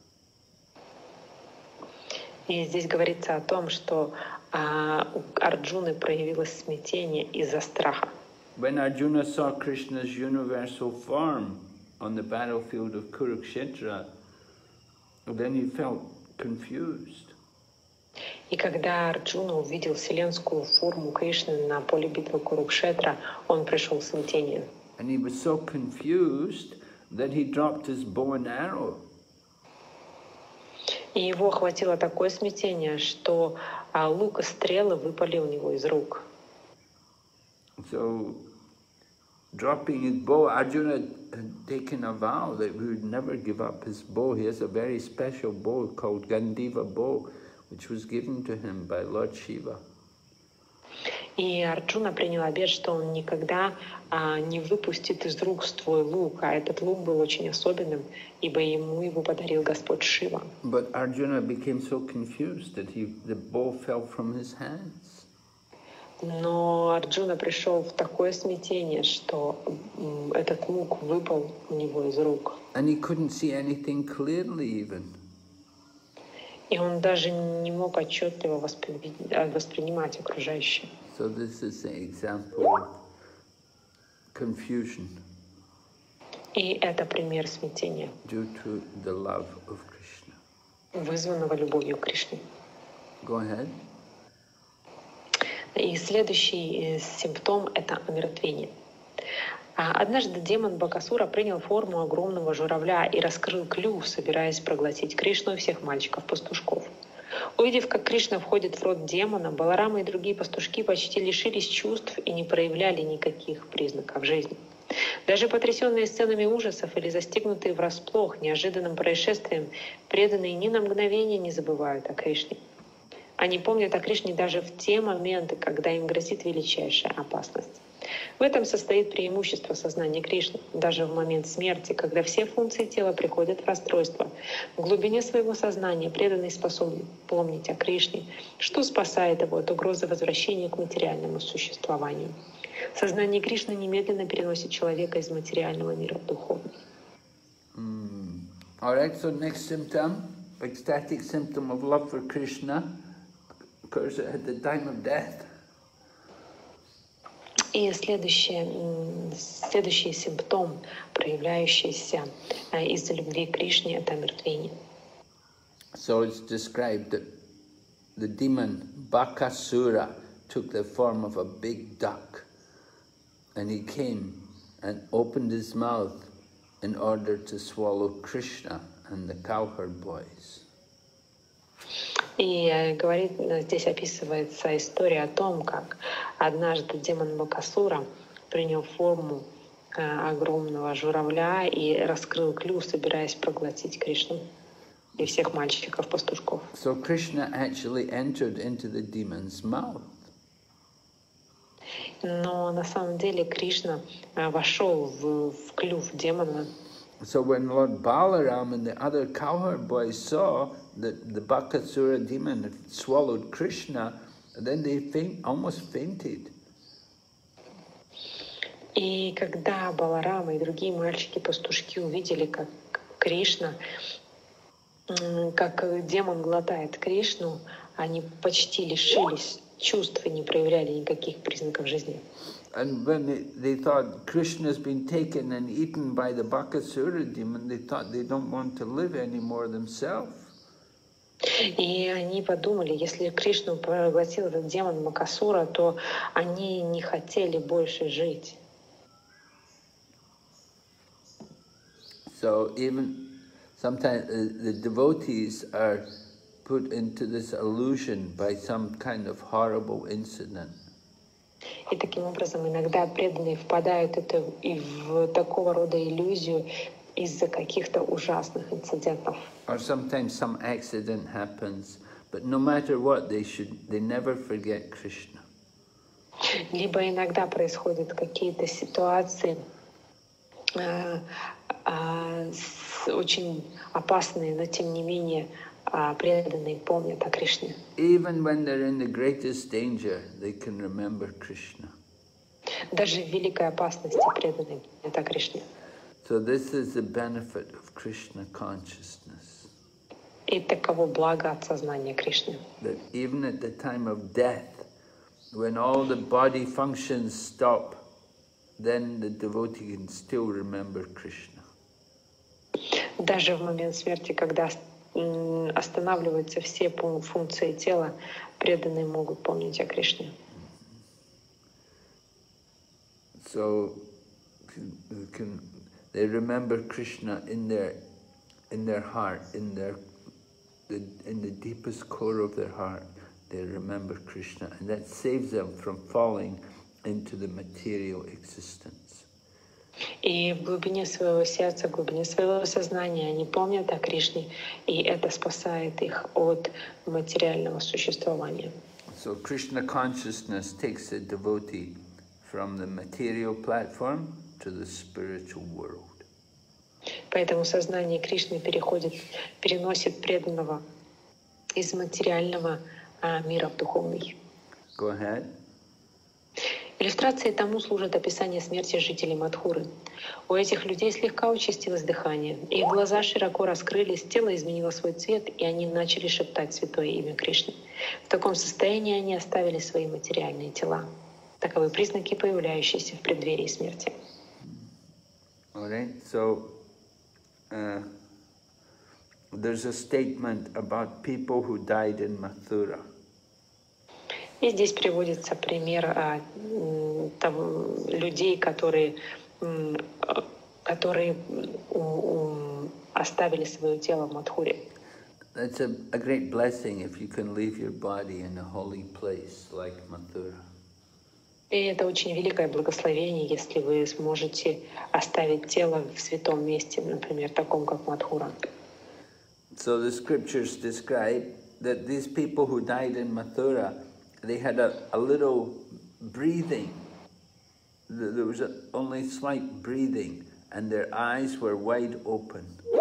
И здесь говорится о том, что у Арджуны проявилось смятение из-за страха. When Arjuna saw Krishna's universal form on the battlefield of Kurukshetra, then he felt confused. И когда Арджуна увидел вселенскую форму Кришны на поле битвы Курукшетра, он пришел в смятение. And he was so confused that he dropped his bow and arrow. И его охватило такое смятение, что лук и стрелы выпали у него из рук. So, dropping his bow, Arjuna had taken a vow that he would never give up his bow. He has a very special bow called Gandiva bow, which was given to him by Lord Shiva. И Арджуна принял обет, что он никогда не выпустит из рук свой лук, а этот лук был очень особенным, ибо ему его подарил Господь Шива. But Arjuna became so confused that the bow fell from his hands. Но Арджуна пришел в такое смятение, что этот лук выпал у него из рук. And he couldn't see anything clearly even. И он даже не мог отчетливо воспринимать окружающее. So this is the example of confusion. И это пример смятения, Due to the love of Krishna. вызванного любовью к Кришне. Go ahead. И следующий симптом — это омертвение. Однажды демон Бакасура принял форму огромного журавля и раскрыл клюв, собираясь проглотить Кришну и всех мальчиков-пастушков. Увидев, как Кришна входит в рот демона, Баларама и другие пастушки почти лишились чувств и не проявляли никаких признаков жизни. Даже потрясенные сценами ужасов или застигнутые врасплох неожиданным происшествием, преданные ни на мгновение не забывают о Кришне. Они помнят о Кришне даже в те моменты, когда им грозит величайшая опасность. В этом состоит преимущество сознания Кришны. Даже в момент смерти, когда все функции тела приходят в расстройство, в глубине своего сознания преданный способен помнить о Кришне, что спасает его от угрозы возвращения к материальному существованию. Сознание Кришны немедленно переносит человека из материального мира в духовный. Alright, so next symptom, ecstatic symptom of love for Krishna, occurs at the time of death. И следующий симптом, проявляющийся из-за любви к Кришне, это омертвение. So it's described that the demon Bakasura took the form of a big duck, and he came and opened his mouth in order to swallow Krishna and the cowherd boys. И здесь описывается история о том, как однажды демон Бакасура принял форму огромного журавля и раскрыл клюв, собираясь проглотить Кришну и всех мальчиков-пастушков. So Krishna actually entered into the demon's mouth. Но на самом деле Кришна вошел в клюв демона. So when Lord Balaram and the other cowherd boys saw that the Bakasura demon had swallowed Krishna, then they almost fainted. И когда Баларама и другие мальчики-пастушки увидели, как Кришна, как демон глотает Кришну, они почти лишились чувств и не проявляли никаких признаков жизни. And when they thought Krishna has been taken and eaten by the Bakasura demon, they thought they don't want to live anymore themselves. И они подумали, если Кришну проглотил этот демон Бакасура, то они не хотели больше жить. So even sometimes the devotees are put into this illusion by some kind of horrible incident. И таким образом иногда преданные впадают в такого рода иллюзию из-за каких-то ужасных инцидентов. Or sometimes some accident happens, but no matter what, they never forget Krishna. Либо иногда происходят какие-то ситуации очень опасные, но тем не менее преданные помнят о Кришне. Even when they're in the greatest danger, they can remember Krishna. Даже в великой опасности преданные помнят о Кришне. So this is the benefit of Krishna consciousness. И таково благо от сознания Кришны. That even at the time of death, when all the body functions stop, then the devotee can still remember Krishna. Даже в момент смерти, когда останавливаются все функции тела, преданные могут помнить о Кришне. So they remember Krishna in their heart, in the deepest core of their heart. They remember Krishna, and that saves them from falling into the material existence. И в глубине своего сердца, в глубине своего сознания они помнят о Кришне, и это спасает их от материального существования. So Krishna consciousness takes the devotee from the material platform to the spiritual world. Поэтому сознание Кришны переносит преданного из материального мира в духовный. Go ahead. Иллюстрацией тому служит описание смерти жителей Мадхуры. У этих людей слегка участилось дыхание, их глаза широко раскрылись, тело изменило свой цвет, и они начали шептать святое имя Кришны. В таком состоянии они оставили свои материальные тела. Таковы признаки, появляющиеся в преддверии смерти. Alright, so there's a statement about people who died in Mathura. И здесь приводится пример людей, которые оставили свое тело в Мадхуре. It's a great blessing if you can leave your body in a holy place like Mathura. И это очень великое благословение, если вы сможете оставить тело в святом месте, например, таком как Мадхура. So the scriptures describe that these people who died in Mathura, they had a little breathing. There was only slight breathing, and their eyes were wide open.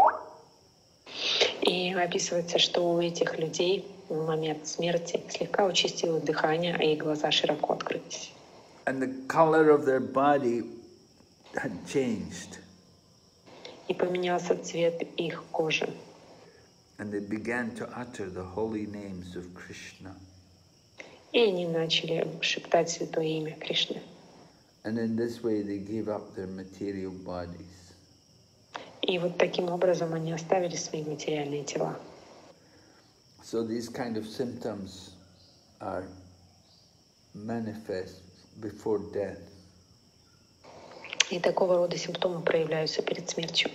И описывается, что у этих людей в момент смерти слегка участилось дыхание, а их глаза широко открылись. And the color of their body had changed. И поменялся цвет их кожи. And they began to utter the holy names of Krishna. И они начали шептать святое имя Кришны. And in this way they gave up their material bodies. И вот таким образом они оставили свои материальные тела. So these kind of symptoms are manifest before death. И такого рода симптомы проявляются перед смертью.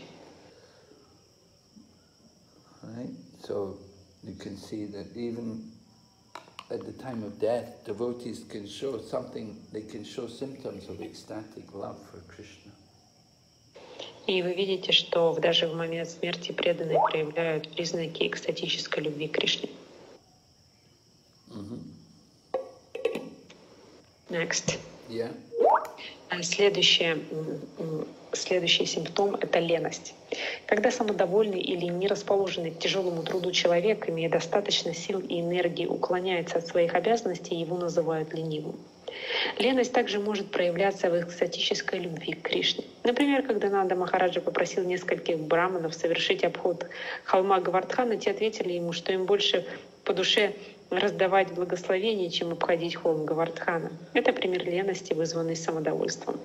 Right? So you can see that even at the time of death, devotees can show something, they can show symptoms of ecstatic love for Krishna. И вы видите, что даже в момент смерти преданные проявляют признаки экстатической любви к Кришне. Next. Yeah. Следующий симптом — это леность. Когда самодовольный или не расположенный к тяжелому труду человек, имея достаточно сил и энергии, уклоняется от своих обязанностей, его называют ленивым. Леность также может проявляться в экстатической любви к Кришне. Например, когда Нанда Махараджа попросил нескольких браманов совершить обход холма Гавардхана, те ответили ему, что им больше по душе раздавать благословения, чем обходить холм Гавардхана. Это пример лености, вызванный самодовольством.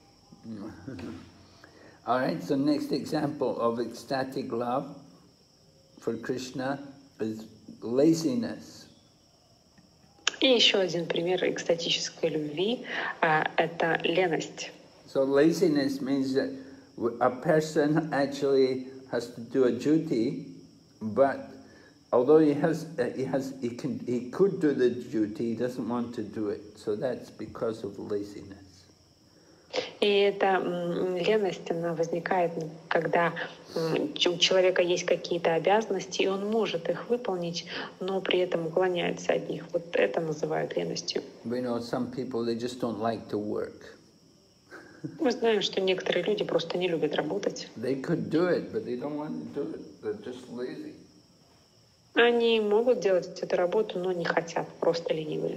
All right, so next example of ecstatic love for Krishna is laziness. И еще один пример экстатической любви — это леность. So laziness means that a person actually has to do a duty, but although he could do the duty, he doesn't want to do it. So that's because of laziness. И эта леность, она возникает, когда у человека есть какие-то обязанности, и он может их выполнить, но при этом уклоняется от них. Вот это называют леностью. We know some people, they just don't like to work. Мы знаем, что некоторые люди просто не любят работать. They could do it, but they don't want to do it. They're just lazy. Они могут делать эту работу, но не хотят, просто ленивые.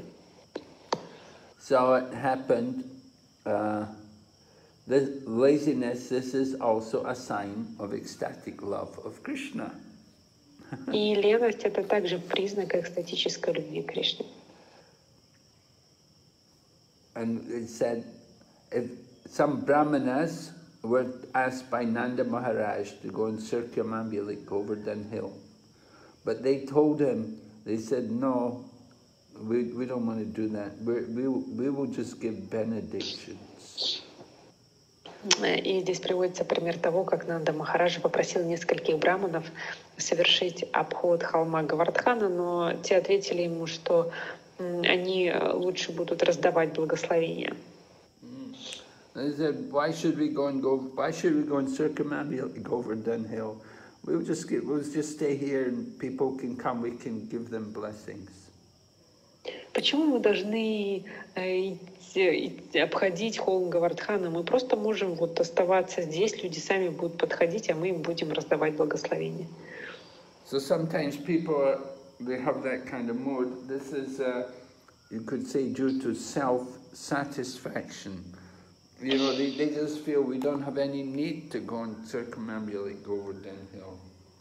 So it happened, this laziness, this is also a sign of ecstatic love of Krishna. И леность — это также признак экстатической любви к Кришне. And it said, if some brahmanas were asked by Nanda Maharaj to go and circumambulate Govardhan Hill, but they told him, they said, no, we don't want to do that. We will just give benedictions. И здесь приводится пример того, как Нанда Махараджа попросил нескольких браманов совершить обход холма Гавардхана, но те ответили ему, что они лучше будут раздавать благословения. They said, why should we go and circumambulate Govardhan Hill? We'll just stay here and people can come, we can give them blessings. Почему мы должны обходить холм Гавардхана? Мы просто можем вот оставаться здесь, люди сами будут подходить, а мы им будем раздавать благословения. So sometimes they have that kind of mood. This is, you could say, due to satisfaction. You know, they just feel we don't have any need to go and circumambulate Govardhan Hill.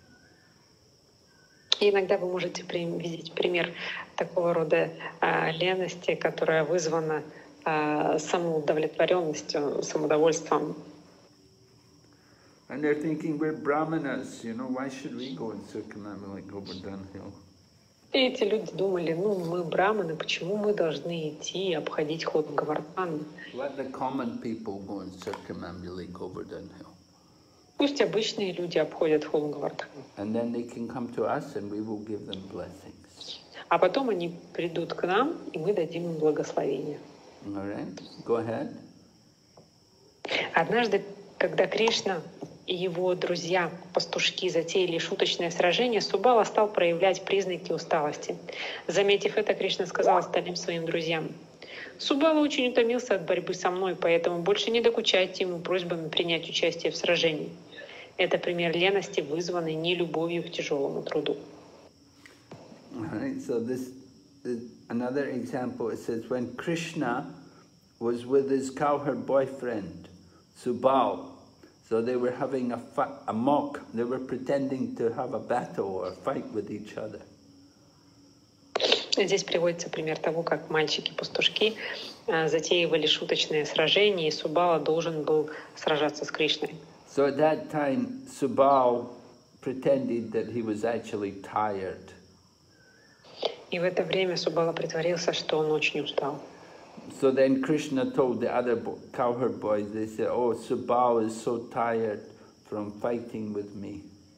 И иногда вы можете видеть пример такого рода лености, которая вызвана самоудовлетворенностью, самодовольством. And they're thinking we're brahmanas, you know, why should we go and circumambulate Govardhan Hill? И эти люди думали, ну, мы браманы, почему мы должны идти и обходить ход Говардхан? Let the common people go and circumambulate Govardhan Hill. Пусть обычные люди обходят ход Говардхан. And then they can come to us and we will give them blessings. А потом они придут к нам, и мы дадим им благословение. All right, go ahead. Однажды, когда Кришна и его друзья-пастушки затеяли шуточное сражение, Субала стал проявлять признаки усталости. Заметив это, Кришна сказал остальным своим друзьям: «Субала очень утомился от борьбы со мной, поэтому больше не докучайте ему просьбами принять участие в сражении». Это пример лености, вызванной нелюбовью к тяжелому труду. Right, so this is another example. It says when Krishna was with his cowherd boyfriend, Subal, so they were having a mock, they were pretending to have a battle or a fight with each other. Здесь приводится пример того, как мальчики-пастушки затеивали шуточные сражения, и Субала должен был сражаться с Кришной. So at that time, Subal pretended that he was actually tired. И в это время Субала притворился, что он очень устал. So then Krishna told the other cowherd boys, they said, "Oh, Subal is so tired from fighting with me."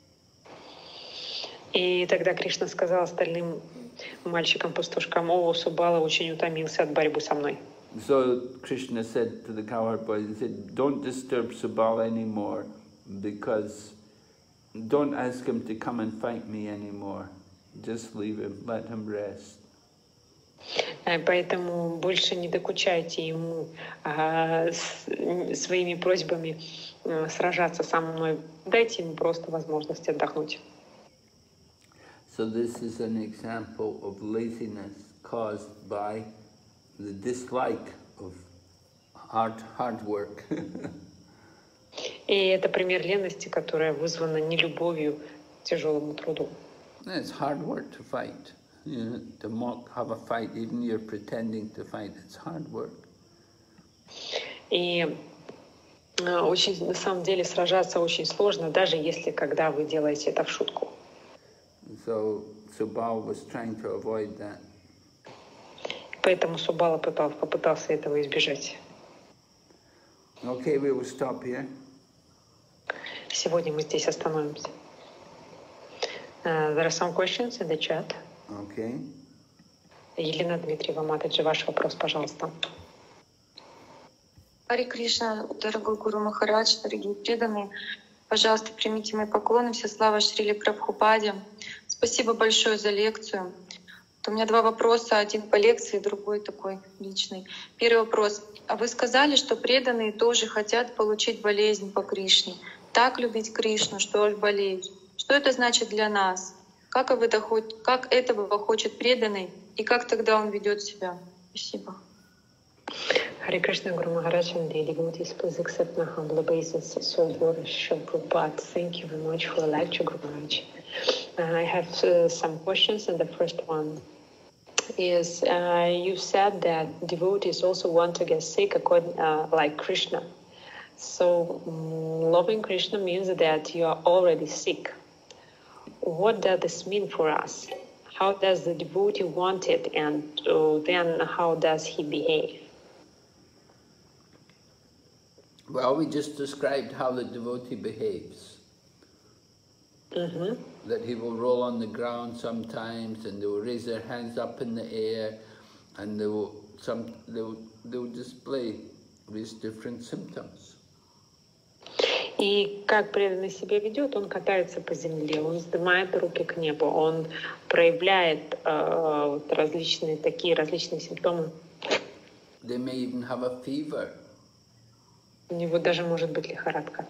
И тогда Кришна сказал остальным мальчикам-пастушкам: «О, Субала очень утомился от борьбы со мной». So Krishna said to the cowherd boys, he said, "Don't disturb Subal anymore, because don't ask him to come and fight me anymore. Just leave him, let him rest." Поэтому больше не докучайте ему своими просьбами сражаться со мной. Дайте ему просто возможность отдохнуть. So this is an example of laziness caused by the dislike of hard work. И это пример лености, которая вызвана нелюбовью к тяжелому труду. It's hard work to fight. You know, to have a fight, even you're pretending to fight, it's hard work. И очень, на самом деле, сражаться очень сложно, даже если когда вы делаете это в шутку. So Subal was trying to avoid that. Поэтому Субала попытался этого избежать. Okay, we will stop here. Сегодня мы здесь остановимся. There are some questions in the chat. Okay. Елена Дмитриева Матаджи, ваш вопрос, пожалуйста. Хари Кришна, дорогой Гуру Махарадж, дорогие преданные, пожалуйста, примите мои поклоны, вся слава Шриле Прабхупаде. Спасибо большое за лекцию. У меня два вопроса, один по лекции, другой такой личный. Первый вопрос. А вы сказали, что преданные тоже хотят получить болезнь по Кришне. Так любить Кришну, что аж болеют. Что это значит для нас? Как этого хочет преданный и как тогда он ведет себя? Спасибо. Hare Krishna, Guru Maharaj, and the devotees, please accept my humble obeisance. So, Shri Prabhupada, thank you very much for the lecture, Guru Maharaj. I have some questions, and the first one is, you said that devotees also want to get sick like Krishna. So, loving Krishna means that you are already sick. What does this mean for us? How does the devotee want it, and then how does he behave? Well, we just described how the devotee behaves. That he will roll on the ground sometimes, and they will raise their hands up in the air, and they will display these different symptoms. И как преданный себя ведет, он катается по земле, он вздымает руки к небу, он проявляет различные симптомы. They may even have a fever. У него даже может быть лихорадка.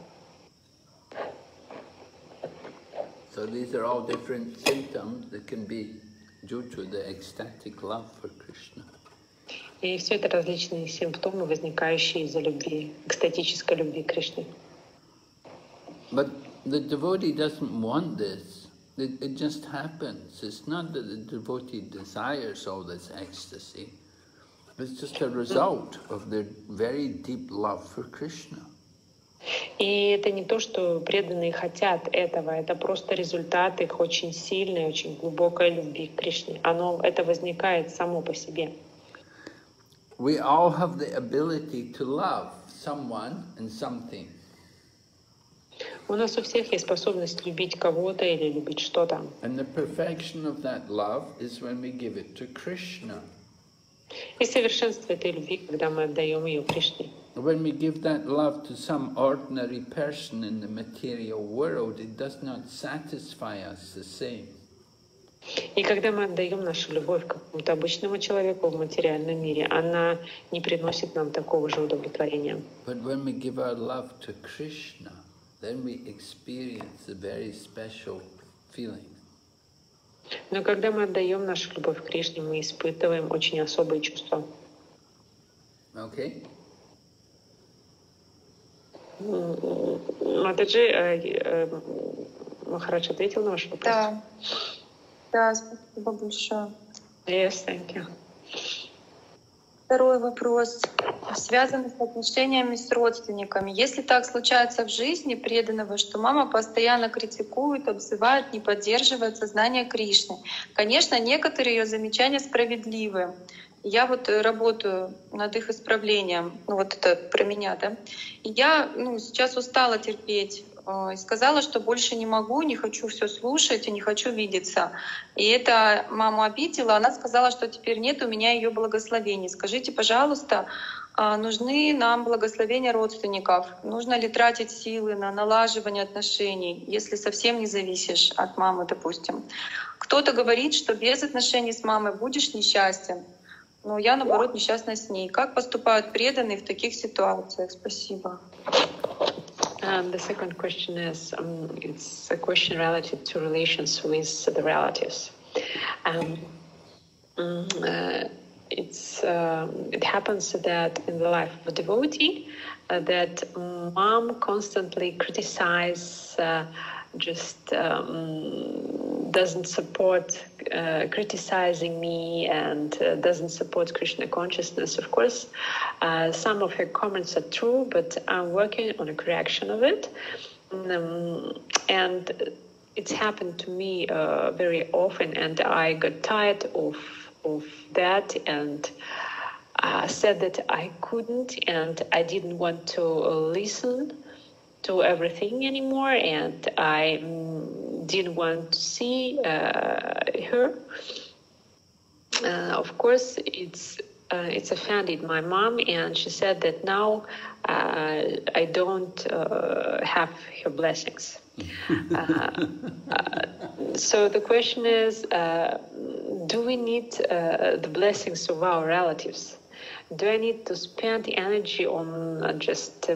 So these are all different symptoms that can be due to the ecstatic love for Krishna. И И все это различные симптомы, возникающие из-за любви, экстатической любви к Кришне. But the devotee doesn't want this. It just happens. It's not that the devotee desires all this ecstasy. It's just a result of their very deep love for Krishna. И это не то, что преданные хотят этого, это просто результат их очень сильной, очень глубокой любви к Кришне. Это возникает само по себе. We all have the ability to love someone and something. У нас у всех есть способность любить кого-то или любить что-то. And the perfection of that love is when we give it to Krishna. И совершенство этой любви, когда мы отдаем ее Кришне. When we give that love to some ordinary person in the material world, it does not satisfy us the same. И когда мы отдаем нашу любовь какому-то обычному человеку в материальном мире, она не приносит нам такого же удовлетворения. But when we give our love to Krishna, then we experience a very special feeling. Но когда мы отдаем нашу любовь к Кришне, мы испытываем очень особые чувства. Okay? Матаджи, Махарадж ответил на ваш вопрос? Да, спасибо большое. Yes, thank you. Второй вопрос, связанный с отношениями с родственниками. Если так случается в жизни преданного, что мама постоянно критикует, обзывает, не поддерживает сознание Кришны. Конечно, некоторые ее замечания справедливы. Я вот работаю над их исправлением. Ну вот это про меня, да. И я сейчас устала терпеть. И сказала, что больше не могу, не хочу все слушать и не хочу видеться. И это маму обидела. Она сказала, что теперь нет у меня ее благословений. Скажите, пожалуйста, нужны нам благословения родственников? Нужно ли тратить силы на налаживание отношений, если совсем не зависишь от мамы, допустим? Кто-то говорит, что без отношений с мамой будешь несчастен. Но я, наоборот, несчастна с ней. Как поступают преданные в таких ситуациях? Спасибо. The second question is, it's a question related to relations with the relatives. It happens that in the life of a devotee, that mom constantly criticizes, doesn't support criticizing me and doesn't support Krishna consciousness. Of course, some of her comments are true, but I'm working on a correction of it. And it's happened to me very often, and I got tired of that and said that I couldn't and I didn't want to listen to everything anymore, and I didn't want to see her. Of course, it's offended my mom, and she said that now I don't have her blessings. So the question is, do we need the blessings of our relatives? Do I need to spend energy on just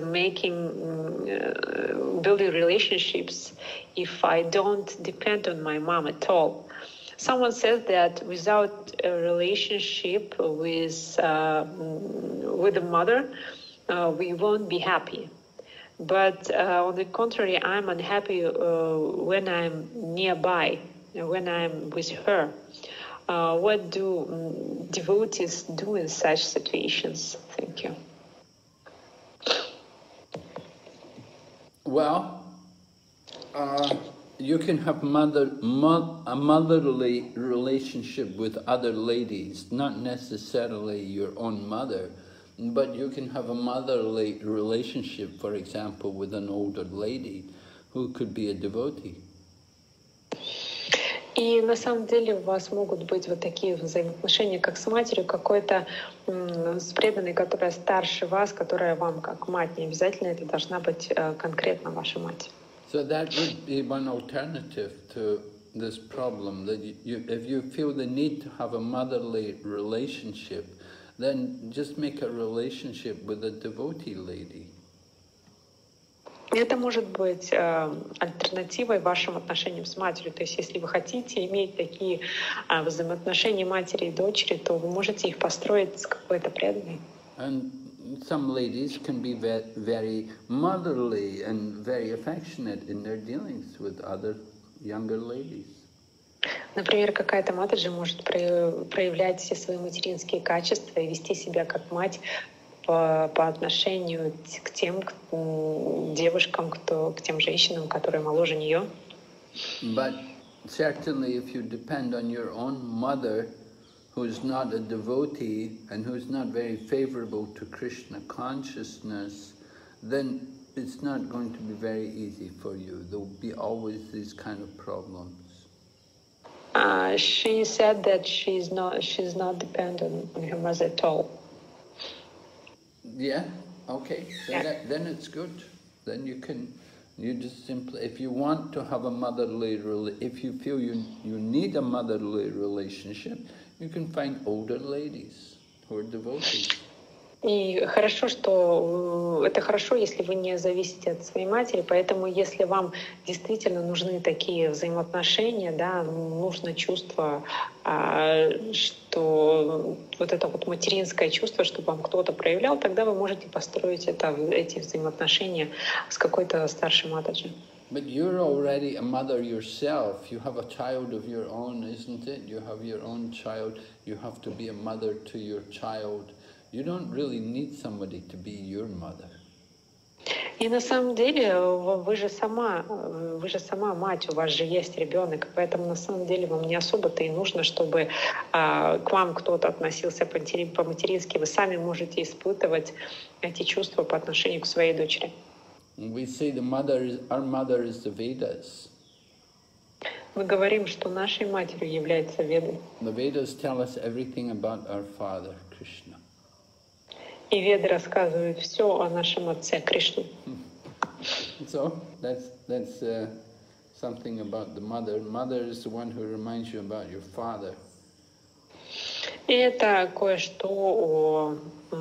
building relationships if I don't depend on my mom at all? Someone says that without a relationship with the mother, we won't be happy. But on the contrary, I'm unhappy when I'm nearby, when I'm with her. What do devotees do in such situations? Thank you. Well, you can have a motherly relationship with other ladies, not necessarily your own mother, but you can have a motherly relationship, for example, with an older lady who could be a devotee. И на самом деле у вас могут быть вот такие взаимоотношения, как с матерью, какой-то с преданной, которая старше вас, которая вам как мать. Не обязательно это должна быть конкретно ваша мать. So that would be one alternative to this problem, that if you feel the need to have a motherly relationship, then just make a relationship with a devotee lady. Это может быть альтернативой вашим отношениям с матерью. То есть если вы хотите иметь такие взаимоотношения матери и дочери, то вы можете их построить с какой-то преданной. And some ladies can be very motherly and very affectionate in their dealings with other younger ladies. Например, какая-то матаджи может проявлять все свои материнские качества и вести себя как мать по отношению к тем девушкам, к тем женщинам, которые моложе нее. But certainly if you depend on your own mother, who is not a devotee and who is not very favorable to Krishna consciousness, then it's not going to be very easy for you. There will be always these kind of problems. She said that she's not dependent on her mother at all. Yeah, okay, so yeah. Then it's good. Then you just simply, if you want to have a motherly, if you feel you need a motherly relationship, you can find older ladies who are devotees. И хорошо, что это хорошо, если вы не зависите от своей матери, поэтому если вам действительно нужны такие взаимоотношения, да, нужно чувство, что вот это вот материнское чувство, чтобы вам кто-то проявлял, тогда вы можете построить эти взаимоотношения с какой-то старшей матаджи. But you're already a mother yourself. You have a child of your own, isn't it? You have your own child. You have to be a mother to your child. You don't really need somebody to be your mother. И на самом деле вы же сама мать, у вас же есть ребенок, поэтому на самом деле вам не особо-то и нужно, чтобы к вам кто-то относился по-матерински. Вы сами можете испытывать эти чувства по отношению к своей дочери. We say our mother is the Vedas. Мы говорим, что нашей матерью является Веды. The Vedas tell us everything about our father, Krishna. И Веды рассказывают все о нашем отце Кришне. So that's something about the mother. Mother is the one who reminds you about your father. И это кое-что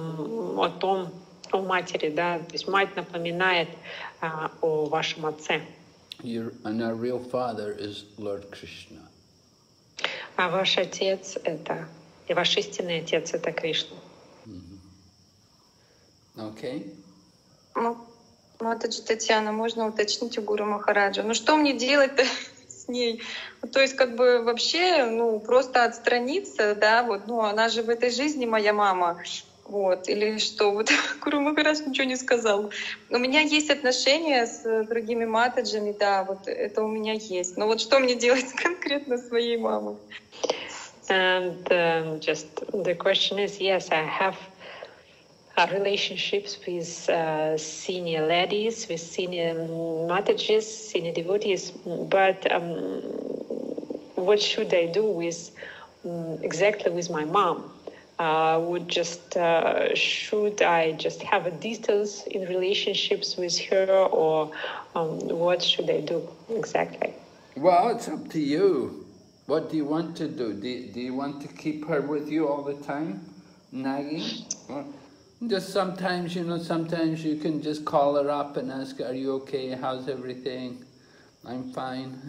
о матери, да, то есть мать напоминает о вашем отце. And our real father is Lord Krishna. А ваш отец и ваш истинный отец это Кришна. Okay. Матаджи Татьяна, можно уточнить у Гуру Махараджа? Ну что мне делать-то с ней? То есть как бы вообще, просто отстраниться, да, вот, она же в этой жизни моя мама, вот, или что? Вот Гуру Махарадж ничего не сказал. У меня есть отношения с другими матаджами, да, вот это у меня есть. Но вот что мне делать конкретно с своей мамой? And just the question is, yes, I have relationships with senior ladies, with senior matages, senior devotees, but what should I do with exactly with my mom? Should I just have a distance in relationships with her, or what should I do exactly? Well, it's up to you. What do you want to do? Do you want to keep her with you all the time, nagging? Just sometimes, sometimes you can just call her up and ask her, are you okay? How's everything? I'm fine.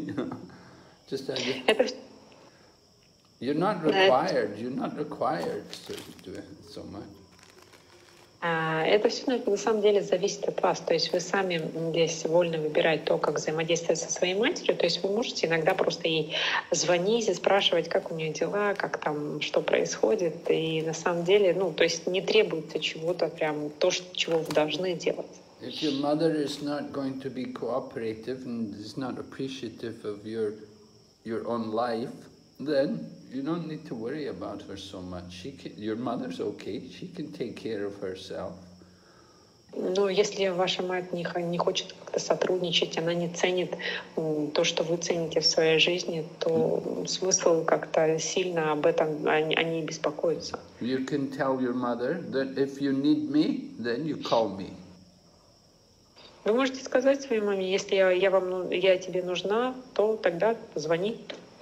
You're not required to do it so much. Это все на самом деле зависит от вас. То есть вы сами здесь вольно выбирать то, как взаимодействовать со своей матерью. То есть вы можете иногда просто ей звонить и спрашивать, как у нее дела, как там, что происходит. И на самом деле, то есть не требуется чего-то прям то, чего вы должны делать. If your mother is not going to be cooperative and is not appreciative of your own life, then you don't need to worry about her so much. Your mother's okay. She can take care of herself. Но если ваша мать не хочет как-то сотрудничать, она не ценит то, что вы цените в своей жизни, то смысл как-то сильно об этом о ней беспокоиться. You can tell your mother that if you need me, then you call me. Вы можете сказать своей маме, если я тебе нужна, то тогда звони.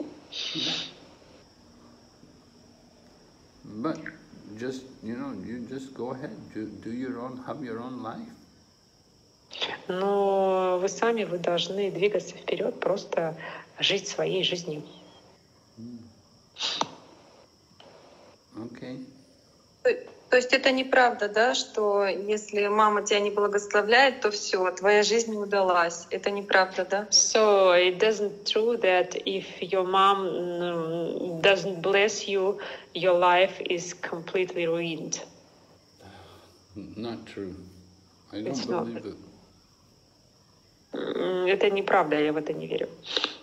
But you just go ahead, have your own life. Но вы должны двигаться вперед, просто жить своей жизнью. Okay. То есть это неправда, да, что если мама тебя не благословляет, то все, твоя жизнь не удалась. Это неправда, да? So it doesn't true that if your mom doesn't bless you, your life is completely ruined. Not true. I don't It's not. believe it. Это неправда, я в это не верю.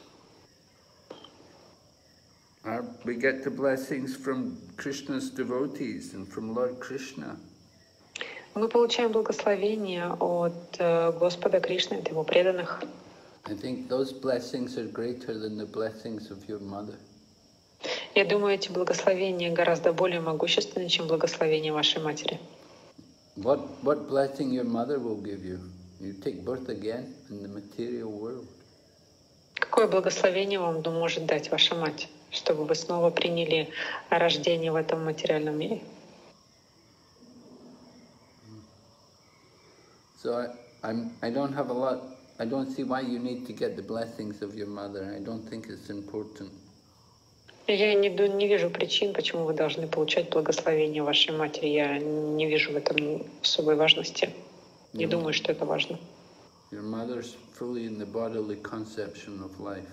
We get the blessings from Krishna's devotees and from Lord Krishna. Мы получаем благословение от Господа Кришны, от Его преданных. I think those blessings are greater than the blessings of your mother. Я думаю, эти благословения гораздо более могущественны, чем благословение вашей матери. What blessing your mother will give you? You take birth again in the material world. Какое благословение вам может дать ваша мать, чтобы вы снова приняли рождение в этом материальном мире? So I don't have a lot. I don't see why you need to get the blessings of your mother. I don't think it's important. Я не вижу причин, почему вы должны получать благословение вашей матери. Я не вижу в этом особой важности. Не думаю, что это важно. Your mother's fully in the bodily conception of life.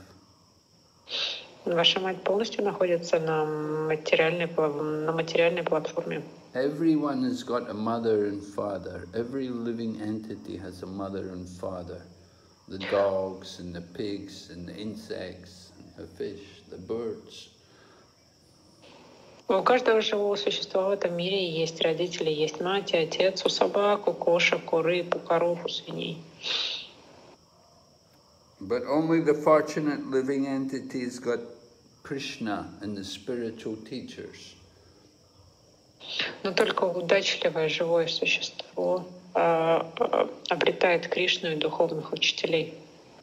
Ваша мать полностью находится на материальной платформе. Everyone has got a mother and father. Every living entity has a mother and father. The dogs and the pigs and the insects and the fish, the birds. У каждого живого существа в этом мире есть родители, есть мать и отец, у собак, у кошек, у рыб, у коров, у свиней. But only the fortunate living entities got Krishna and the spiritual teachers. Но только удачливое живое существо обретает Кришну и духовных учителей.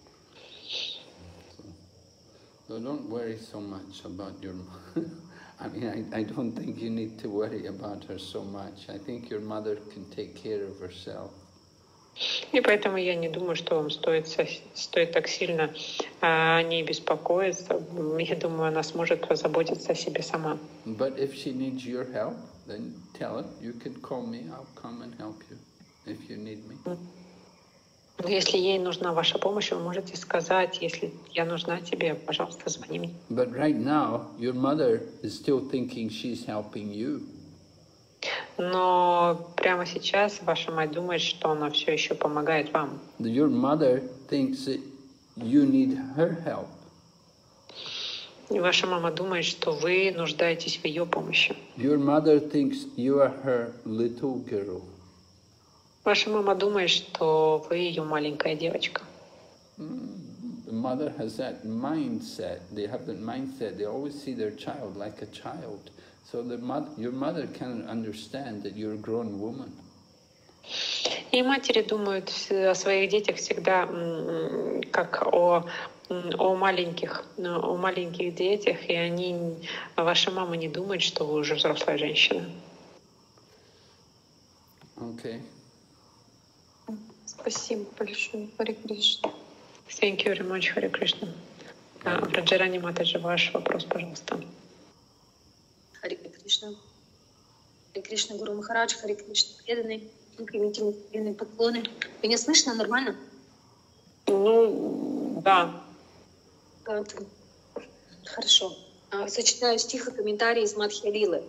So don't worry so much about your mother. I mean, I don't think you need to worry about her so much. I think your mother can take care of herself. И поэтому я не думаю, что вам стоит так сильно о ней беспокоиться. Я думаю, она сможет позаботиться о себе сама. But if she needs your help, then tell her. You can call me. I'll come and help you if you need me. Если ей нужна ваша помощь, вы можете сказать, если я нужна тебе, пожалуйста, звони мне. But right now, your mother is still thinking she's helping you. Но прямо сейчас ваша мать думает, что она все еще помогает вам. Your mother thinks that you need her help. И ваша мама думает, что вы нуждаетесь в ее помощи. Your mother thinks you are her little girl. Ваша мама думает, что вы ее маленькая девочка. The mother has that mindset. They have that mindset. They always see their child like a child. So your mother cannot understand that you're a grown woman. И матери думают о своих детях всегда как о маленьких детях, и ваша мама не думает, что вы уже взрослая женщина. Okay. Спасибо большое, Харе Кришна. Thank you very much, Харе Кришна. Раджарани Матаджи, ваш вопрос, пожалуйста. Харе Кришна. Харе Кришна, Гуру Махарадж, Харе Кришна, преданные, примитивные поклоны. Меня слышно нормально? Ну, да. Хорошо. Зачитаю стих и комментарий из Мадхья Лилы.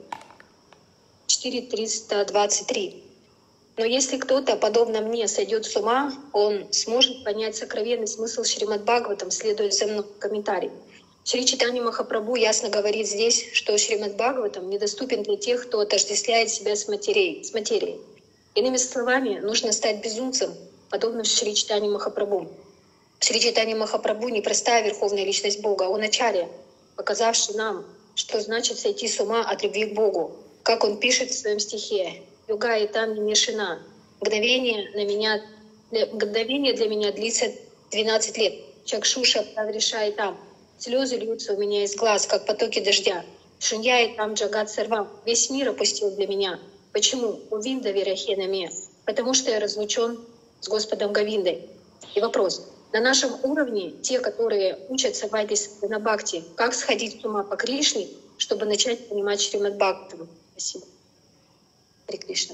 4.323. Но если кто-то, подобно мне, сойдет с ума, он сможет понять сокровенный смысл Шримад Бхагаватам, следуя за мной. Комментарий. Шри Чайтанья Махапрабху ясно говорит здесь, что Шримад Бхагаватам недоступен для тех, кто отождествляет себя с материей. Иными словами, нужно стать безумцем, подобным Шри Чайтанье Махапрабху. Шри Чайтанья Махапрабху не простая верховная личность Бога, он ачарья, показавший нам, что значит сойти с ума от любви к Богу. Как он пишет в своем стихе: «Юга и там не мешана. Мгновение для меня длится 12 лет. Чакшуша решает там. Слезы льются у меня из глаз, как потоки дождя. Шунья и там джагат сарвам. Весь мир опустил для меня. Почему? Увинда вирахена ме. Потому что я разлучен с Господом Говиндой. И вопрос. На нашем уровне, те, которые учатся в Вайди Садхана Бхакти, как сходить с ума по Кришне, чтобы начать понимать Шримад Бхагаватам? Спасибо. Харе Кришна.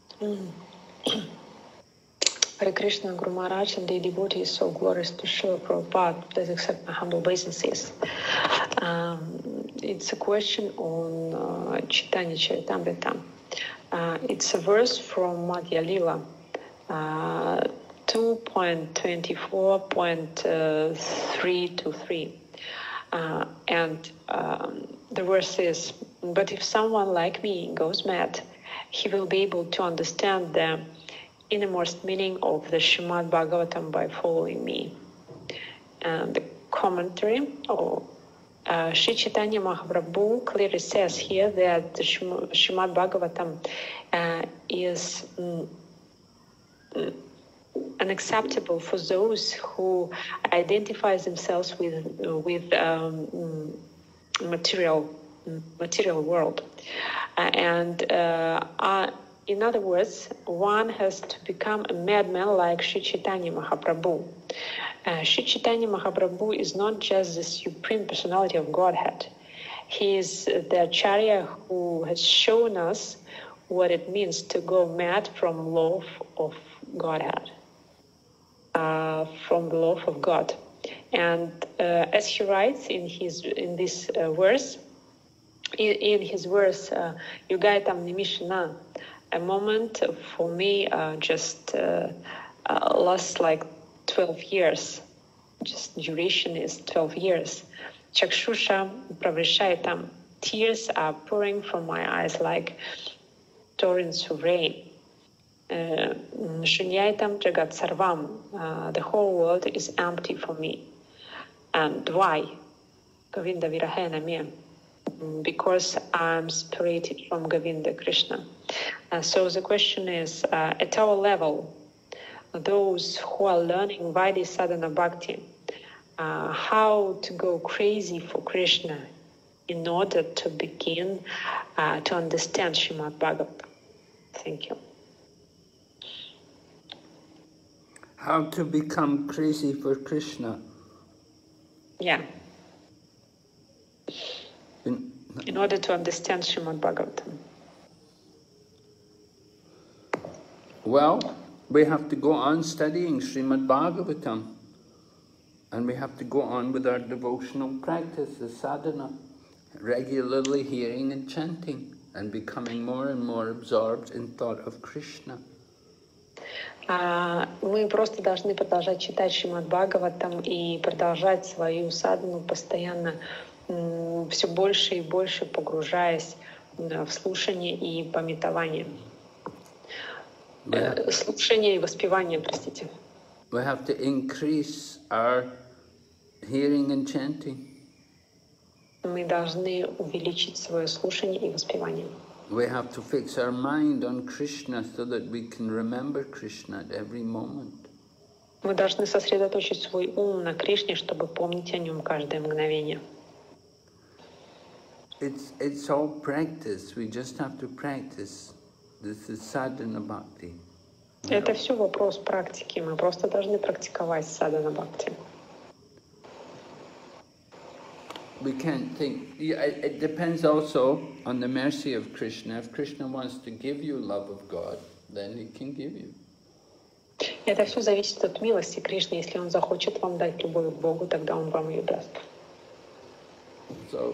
Hare Krishna, Guru Maharaj, and the devotees so glorious to Srila Prabhupada. Please accept my humble obeisances. It's a question on Chaitanya Charitamrita. It's a verse from Madhya Lila, 2.24.323. And the verse is, but if someone like me goes mad, he will be able to understand the innermost meaning of the Srimad Bhagavatam by following me. And the commentary of Sri Chaitanya Mahaprabhu clearly says here that the Srimad Bhagavatam is unacceptable for those who identify themselves with material world, and in other words, one has to become a madman like Sri Chaitanya Mahaprabhu. Sri Chaitanya Mahaprabhu is not just the Supreme Personality of Godhead. He is the Acharya who has shown us what it means to go mad from love of Godhead, from the love of God. And as he writes in this verse, Yugaitam Nimishana, a moment for me just lasts like 12 years. Just duration is 12 years. Chakshusha Pravishaitam, tears are pouring from my eyes like torrents of rain. Shunyaitam Jagat Sarvam, the whole world is empty for me. And why? Govinda Virahena me. Because I'm separated from Govinda Krishna. So the question is, at our level, those who are learning Vaidhi Sadhana Bhakti, how to go crazy for Krishna in order to begin to understand Srimad Bhagavatam. Thank you. How to become crazy for Krishna? Yeah. In order to understand Srimad Bhagavatam. Well, we have to go on studying Srimad Bhagavatam, and we have to go on with our devotional practice, the sadhana, regularly hearing and chanting, and becoming more and more absorbed in thought of Krishna. Мы просто должны продолжать читать Шримад Бхагаватам и продолжать свою садхану, постоянно все больше и больше погружаясь в слушание и памятование. Слушание и воспевание, простите. We have to increase our hearing and chanting. Мы должны увеличить свое слушание и воспевание. We have to fix our mind on Krishna so that we can remember Krishna at every moment. Мы должны сосредоточить свой ум на Кришне, чтобы помнить о нем каждое мгновение. It's all practice. We just have to practice. This is sadhana bhakti. Это все вопрос практики. Мы просто должны практиковать садхана бхакти. We can't think. It depends also on the mercy of Krishna. If Krishna wants to give you love of God, then he can give you. Это все зависит от милости Кришны. Если он захочет вам дать любовь к Богу, тогда он вам ее даст. So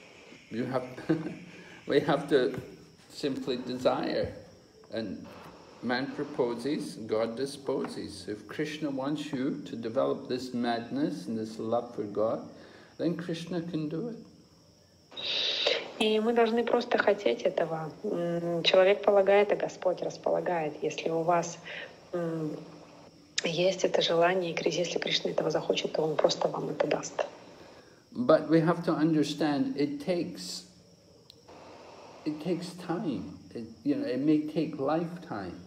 we have to simply desire, and man proposes, God disposes. If Krishna wants you to develop this madness and this love for God, then Krishna can do it. И мы должны просто хотеть этого. Человек полагает, а Господь располагает. Если у вас есть это желание, и если Кришна этого захочет, то Он просто вам это даст. But we have to understand it takes time. It may take lifetimes.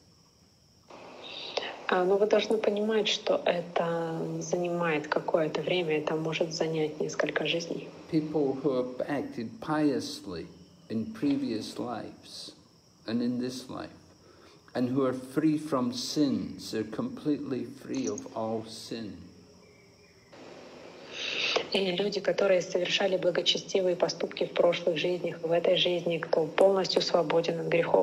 Но вы должны понимать, что это занимает какое-то время, это может занять несколько жизней. People who have acted piously in previous lives and in this life and who are free from sins. They're completely free of all sin. И люди, которые совершали благочестивые поступки в прошлых жизнях, в этой жизни, кто полностью свободен от грехов.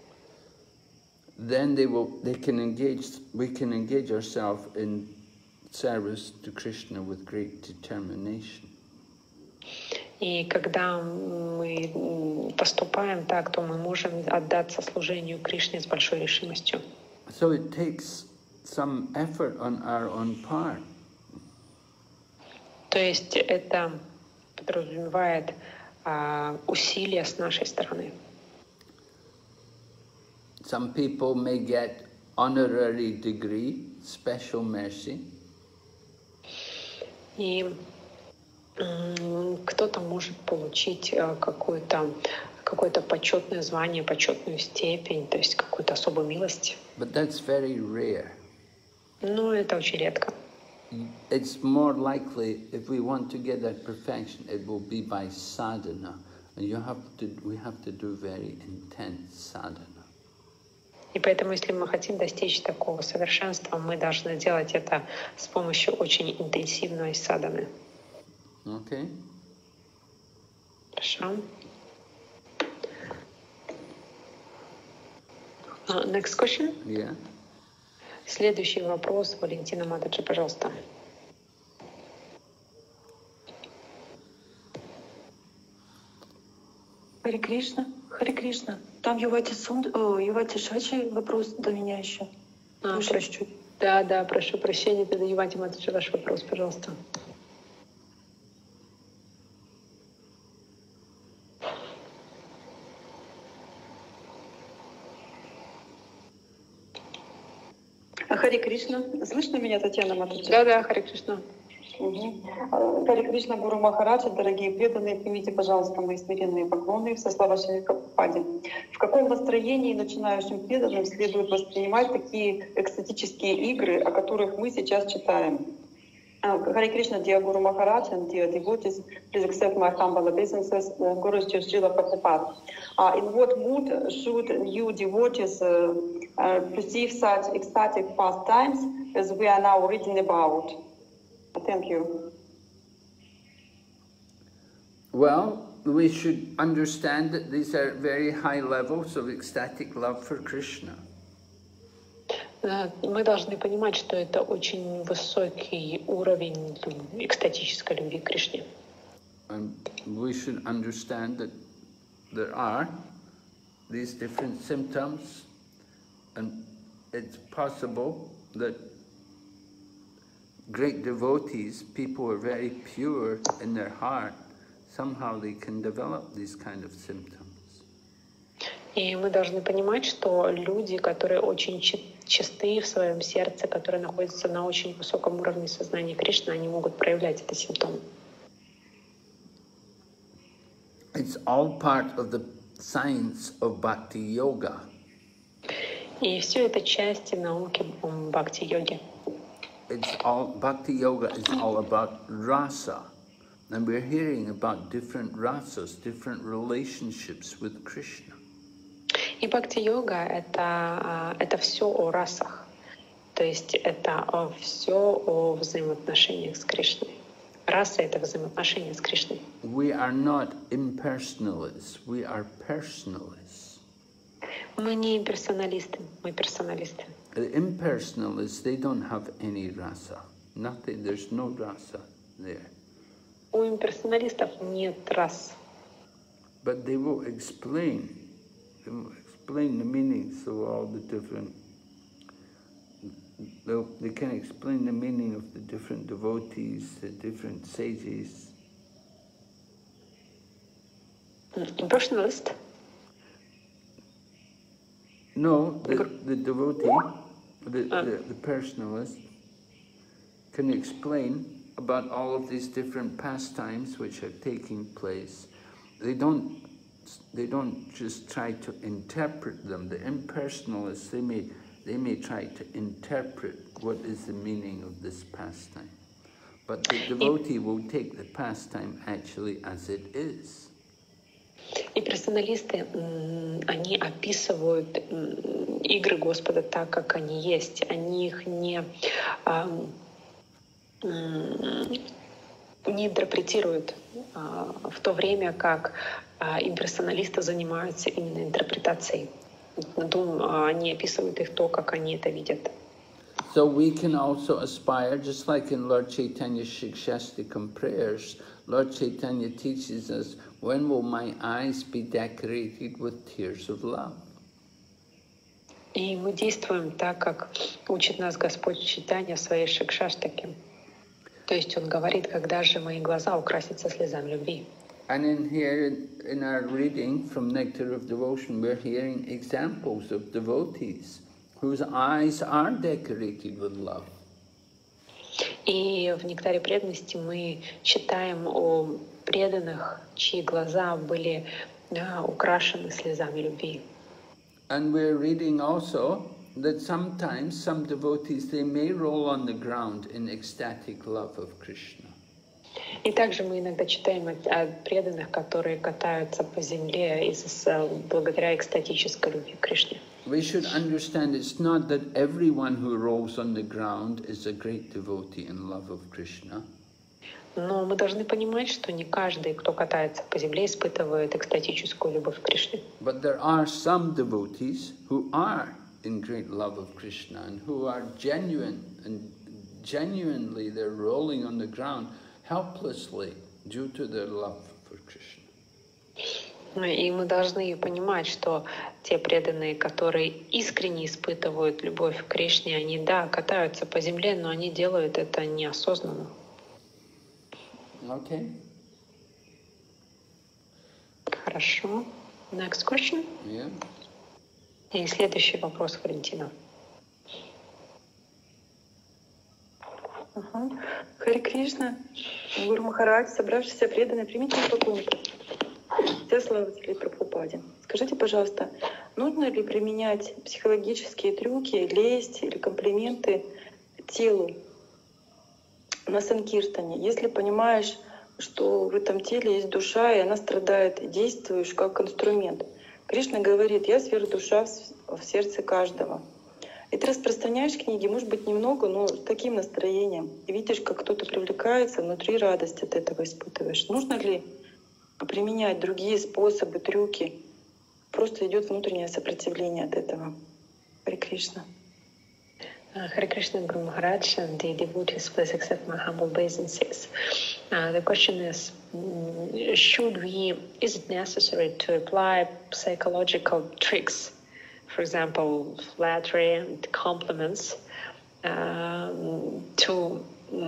Then we can engage ourselves in service to Krishna with great determination. И когда мы поступаем так, то мы можем отдаться служению Кришне с большой решимостью. So it takes some effort on our own part. То есть это подразумевает усилия с нашей стороны. Some people may get honorary degree, special mercy. И кто-то может получить какое-то почетное звание, почетную степень, то есть какую-то особую милость. But that's very rare. Но это очень редко. It's more likely, if we want to get that perfection, it will be by sadhana. And we have to do very intense sadhana. И поэтому, если мы хотим достичь такого совершенства, мы должны делать это с помощью очень интенсивной садханы. Okay? Хорошо. Next question. Yeah. Следующий вопрос, Валентина Матаджи, пожалуйста. Харе Кришна. Там Ювати Шачи вопрос до меня еще. Прошу. Да, прошу прощения, тогда Ювати Матаджи, ваш вопрос, пожалуйста. Харе Кришна. Слышно меня, Татьяна Матаджи? Да, Харе Кришна. Харе Кришна, Гуру Махараджа, дорогие преданные, примите, пожалуйста, мои смиренные поклоны со слава Шри Прабхупаде. В каком настроении начинающим преданным следует воспринимать такие экстатические игры, о которых мы сейчас читаем? Харе Кришна, dear Guru Maharaj and dear devotees, please accept my humble obeisances, Guru Srila Prabhupada. In what mood should you devotees perceive such ecstatic pastimes as we are now reading about? Thank you. Well, we should understand that these are very high levels of ecstatic love for Krishna. Мы должны понимать, что это очень высокий уровень экстатической любви к Кришне. And we should understand that there are these different symptoms, and it's possible that great devotees, people who are very pure in their heart, somehow they can develop these kind of symptoms. И мы должны понимать, что люди, которые очень чисты в своем сердце, которые находятся на очень высоком уровне сознания Кришны, они могут проявлять это симптомы. It's all part of the science of Bhakti Yoga. И все это части науки бхакти-йоги. Bhakti Yoga is all about rasa. And we're hearing about different rasas, different relationships with Krishna. И бхакти-йога это все о расах. То есть это все о взаимоотношениях с Кришной. Раса — это взаимоотношения с Кришной. We are not impersonalists, we are personalists. Мы не имперсоналисты, мы персоналисты. The impersonalists, they don't have any rasa. Nothing, there's no rasa there. У имперсоналистов нет рас. But they will explain the meanings of all the different. They can explain the meaning of the different devotees, the different sages. Impersonalist? No, the devotee, the personalist, can explain about all of these different pastimes which are taking place. They don't just try to interpret them. The impersonalists, they may try to interpret what is the meaning of this pastime. But the devotee will take the pastime actually as it is. И Имперсоналисты, они описывают игры Господа так, как они есть. Они их не интерпретируют в то время, как имперсоналисты занимаются именно интерпретацией. Они описывают их то, как они это видят. So we can also aspire, just like in Lord Chaitanya's Shikshastikam prayers, Lord Chaitanya teaches us, when will my eyes be decorated with tears of love? И мы действуем так, как учит нас Господь Чайтанья в своей Шикшаштаке. То есть Он говорит, когда же мои глаза украсятся слезами любви. And in here, in our reading from Nectar of Devotion, we're hearing examples of devotees whose eyes are decorated with love. И в «Нектаре преданности» мы читаем о преданных, чьи глаза были украшены слезами любви. And we're reading also that sometimes some devotees, they may roll on the ground in ecstatic love of Krishna. И также мы иногда читаем о преданных, которые катаются по земле благодаря экстатической любви к Кришне. We should understand it's not that everyone who rolls on the ground is a great devotee in love of Krishna. Но мы должны понимать, что не каждый, кто катается по земле, испытывает экстатическую любовь к Кришне. But there are some devotees who are in great love of Krishna and who are genuine and genuinely they're rolling on the ground helplessly due to their love for Krishna. И мы должны понимать, что те преданные, которые искренне испытывают любовь к Кришне, они, да, катаются по земле, но они делают это неосознанно. Okay. Хорошо. Next question. Yeah. И следующий вопрос, Валентина. Харе Кришна, Гуру Махарадж, собравшиеся преданные, примите поклон. Все слава Шриле Прабхупаде. Скажите, пожалуйста, нужно ли применять психологические трюки, лесть или комплименты телу на санкиртане, если понимаешь, что в этом теле есть душа, и она страдает, и действуешь как инструмент? Кришна говорит: «Я сверхдуша в сердце каждого». И ты распространяешь книги, может быть, немного, но с таким настроением. И видишь, как кто-то привлекается, внутри радость от этого испытываешь. Нужно ли применять другие способы, трюки? Просто идет внутреннее сопротивление от этого. Харе Кришна. Hare Krishna, Guru Maharaj, and the devotees, please accept my humble obeisances. The question is, is it necessary to apply psychological tricks, for example, flattery and compliments, to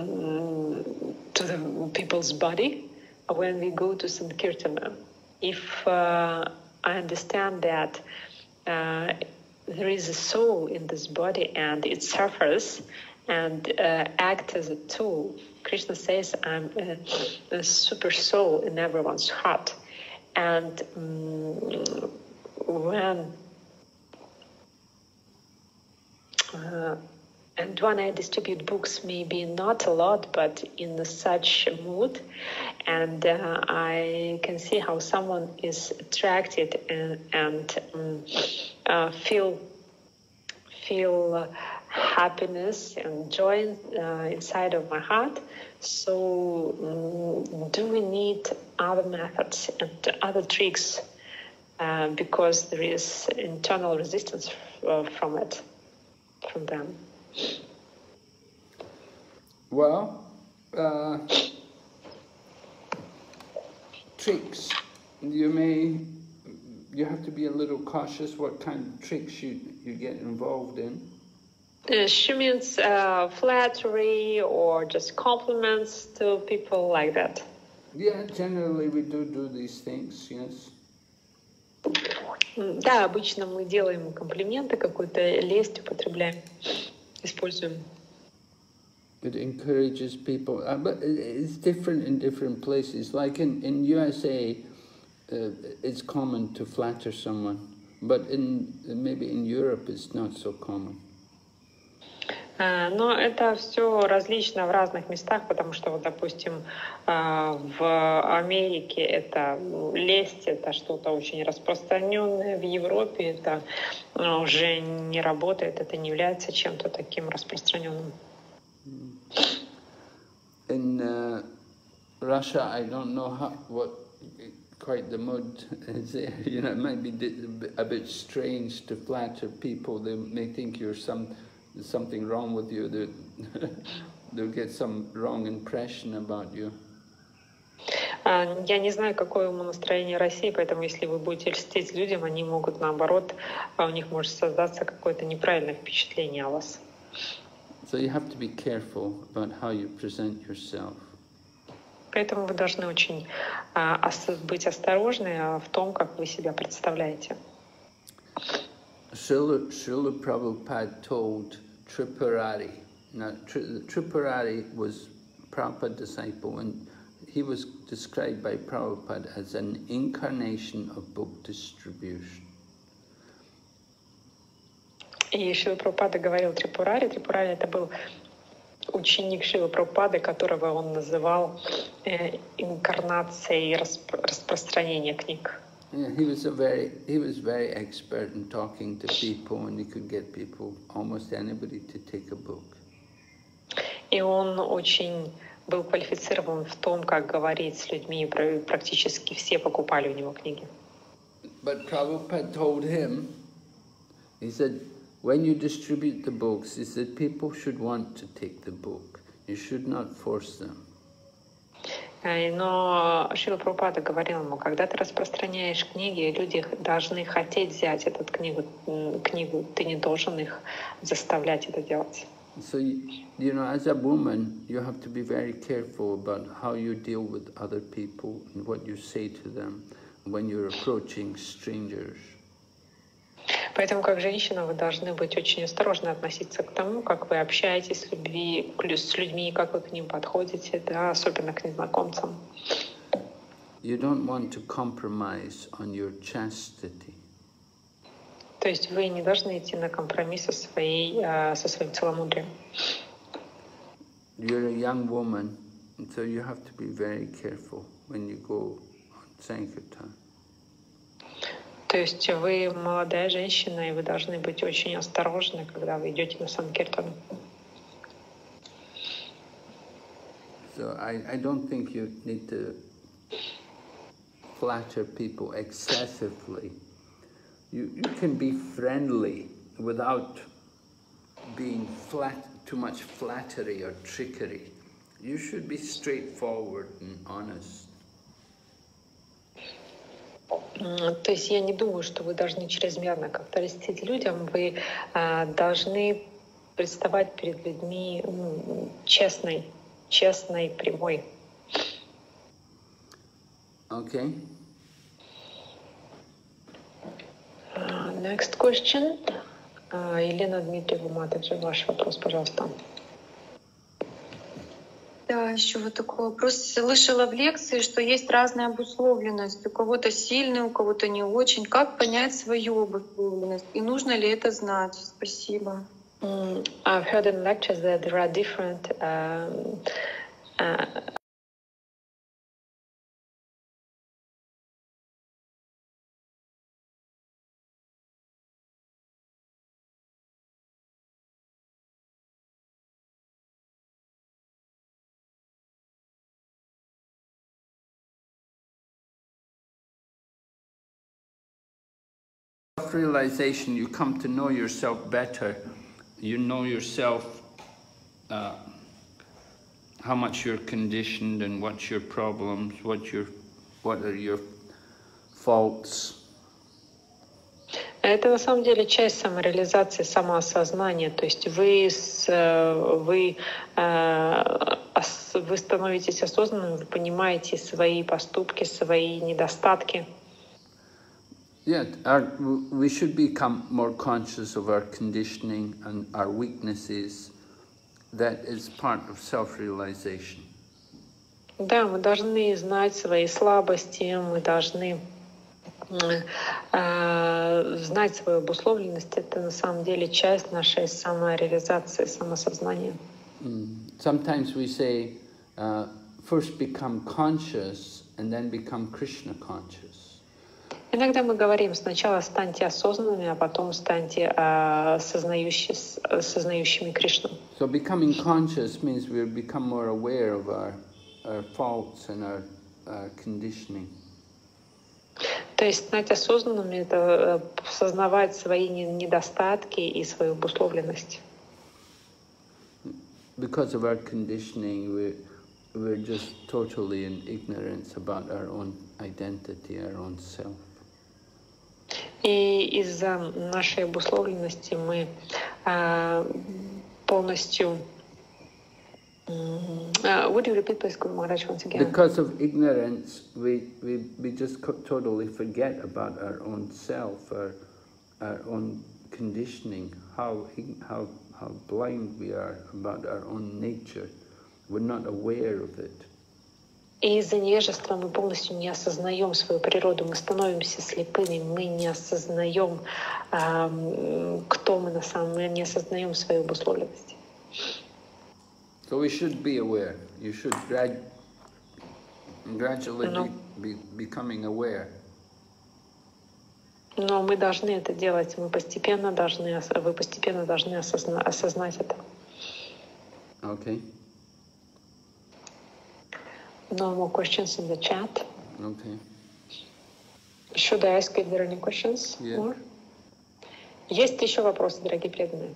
the people's body when we go to Sankirtana? If I understand that there is a soul in this body and it suffers and acts as a tool. Krishna says, I'm a super soul in everyone's heart. And when I distribute books, maybe not a lot, but in such a mood, and I can see how someone is attracted and feel happiness and joy inside of my heart. So do we need other methods and other tricks because there is internal resistance from them? Well, tricks. You have to be a little cautious what kind of tricks you get involved in. She means flattery or just compliments to people like that. Yeah, generally we do these things, yes. Да, обычно мы делаем комплименты, какую-то лесть употребляем, используем. It encourages people, but it's different in different places. Like in USA, it's common to flatter someone, but maybe in Europe it's not so common. Но это все различно в разных местах, потому что, вот, допустим, в Америке это лесть, это что-то очень распространенное, в Европе это уже не работает, это не является чем-то таким распространенным. In Russia, I don't know what quite the mood is there. You know, it might be a bit strange to flatter people. They may think there's something wrong with you. They'll get some wrong impression about you. Я не знаю, какое настроение России, поэтому если вы будете льстить людям, они могут, наоборот, у них может создаться какое-то неправильное впечатление о вас. So you have to be careful about how you present yourself. Поэтому вы должны очень быть осторожны в том, как вы себя представляете. Srila Prabhupada told Tripurari. Now, Tripurari was Prabhupada's disciple, and he was described by Prabhupada as an incarnation of book distribution. И Шрила Прабхупада говорил Трипурари. Трипурари — это был ученик Шрилы Прабхупады, которого он называл инкарнацией распространения книг. Yeah, he was very expert in talking to people, and he could get people, almost anybody, to take a book. И он очень был квалифицирован в том, как говорить с людьми, и практически все покупали у него книги. But Prabhupada told him, he said, when you distribute the books, he said, people should want to take the book. You should not force them. Но Шрила Прабхупада говорил ему, когда ты распространяешь книги, люди должны хотеть взять эту книгу, ты не должен их заставлять это делать. So, you know, as a woman, you have to be very careful about how you deal with other people and what you say to them when you're approaching strangers. Поэтому, как женщина, вы должны быть очень осторожны относиться к тому, как вы общаетесь с людьми, как вы к ним подходите, да, особенно к незнакомцам. You don't want to compromise on your chastity. То есть вы не должны идти на компромисс со своим целомудрием. You're a young woman, so you have to be very careful when you go on Sankirtan. То есть вы молодая женщина, и вы должны быть очень осторожны, когда вы идете на Санкиртан. So I don't think you need to flatter people excessively. You can be friendly without being too much flattery or trickery. You should be straightforward and honest. То есть я не думаю, что вы должны чрезмерно как-то льстить людям. Вы должны представать перед людьми честной, прямой. Okay. Next question. Елена Дмитриева Матаджи, ваш вопрос, пожалуйста. Да, еще вот такой вопрос. Слышала в лекции, что есть разная обусловленность. У кого-то сильная, у кого-то не очень. Как понять свою обусловленность? И нужно ли это знать? Спасибо. I've heard in lectures that there are different Self-realization, you come to know yourself better. You know yourself, how much you're conditioned and what's your problems, what are your faults. Это на самом деле часть самореализации, самоосознания. То есть вы становитесь осознанным, вы понимаете свои поступки, свои недостатки. Yeah, we should become more conscious of our conditioning and our weaknesses. That is part of self-realization. Да, мы должны знать свои слабости, мы должны Знать свою обусловленность — это на самом деле часть нашей самореализации, самосознания. Sometimes we say, first become conscious and then become Krishna conscious. Иногда мы говорим: сначала станьте осознанными, а потом станьте осознающими Кришну. So becoming conscious means we become more aware of our faults and our conditioning. То есть стать осознанными — это осознавать свои недостатки и свою обусловленность. Because of our conditioning, we're just totally in ignorance about our own identity, our own self. И из-за нашей обусловленности мы полностью... Would you repeat, please, Guru Maharaj, once again? Because of ignorance, we just totally forget about our own self, our own conditioning, how blind we are about our own nature. We're not aware of it. И из-за невежества мы полностью не осознаем свою природу, мы становимся слепыми, мы не осознаем, кто мы на самом деле, не осознаем свою обусловленность. So we should be aware. You should gradually be becoming aware. Но мы должны это делать, вы постепенно должны осознать это. Okay. No more questions in the chat. Okay. Should I ask if there are any questions? Yeah. More? Есть еще вопросы, дорогие преданные?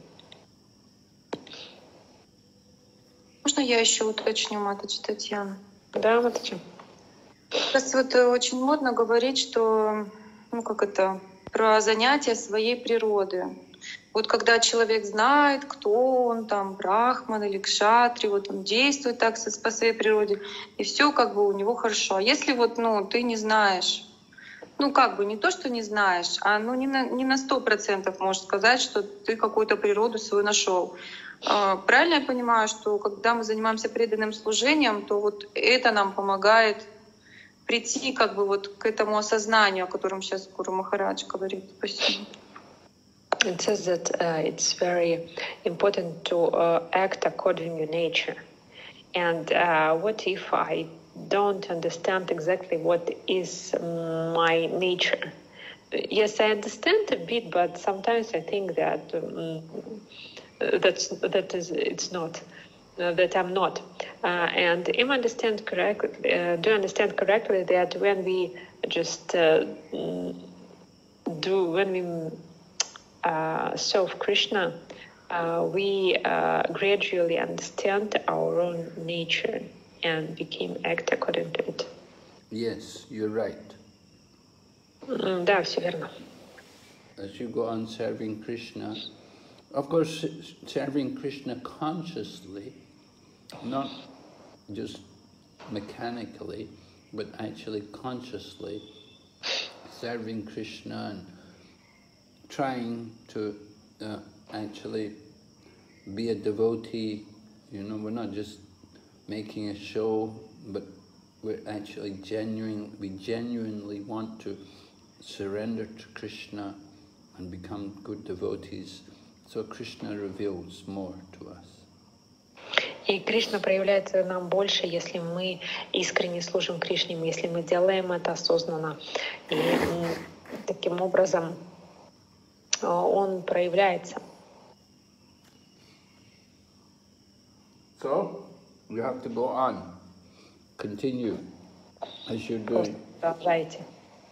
Можно я еще уточню, Матаджи Татьяна? Да, Матаджи. Сейчас вот очень модно говорить, что, про занятия своей природы. Вот когда человек знает, кто он, там, брахман или кшатри, вот он действует так по своей природе, и все у него хорошо. А если ты не знаешь, не то, что не знаешь, а не на 100% можешь сказать, что ты какую-то природу свою нашел. Правильно я понимаю, что когда мы занимаемся преданным служением, то вот это нам помогает прийти к этому осознанию, о котором сейчас Гуру Махарадж говорит. Спасибо. It says that it's very important to act according to nature. And what if I don't understand exactly what is my nature? Yes, I understand a bit, but sometimes I think that it's not. That I'm not. And do you understand correctly that when we just serve Krishna, we gradually understand our own nature and act according to it? Yes, you're right. Да, все верно. As you go on serving Krishna, of course, serving Krishna consciously, not just mechanically, but actually consciously serving Krishna and trying to actually be a devotee. We're not just making a show, but we're actually genuinely want to surrender to Krishna and become good devotees. So Krishna reveals more to us. И Кришна проявляется нам больше, если мы искренне служим Кришне, если мы делаем это осознанно. И таким образом Он проявляется. So, you have to go on. Continue as you're doing. Продолжайте.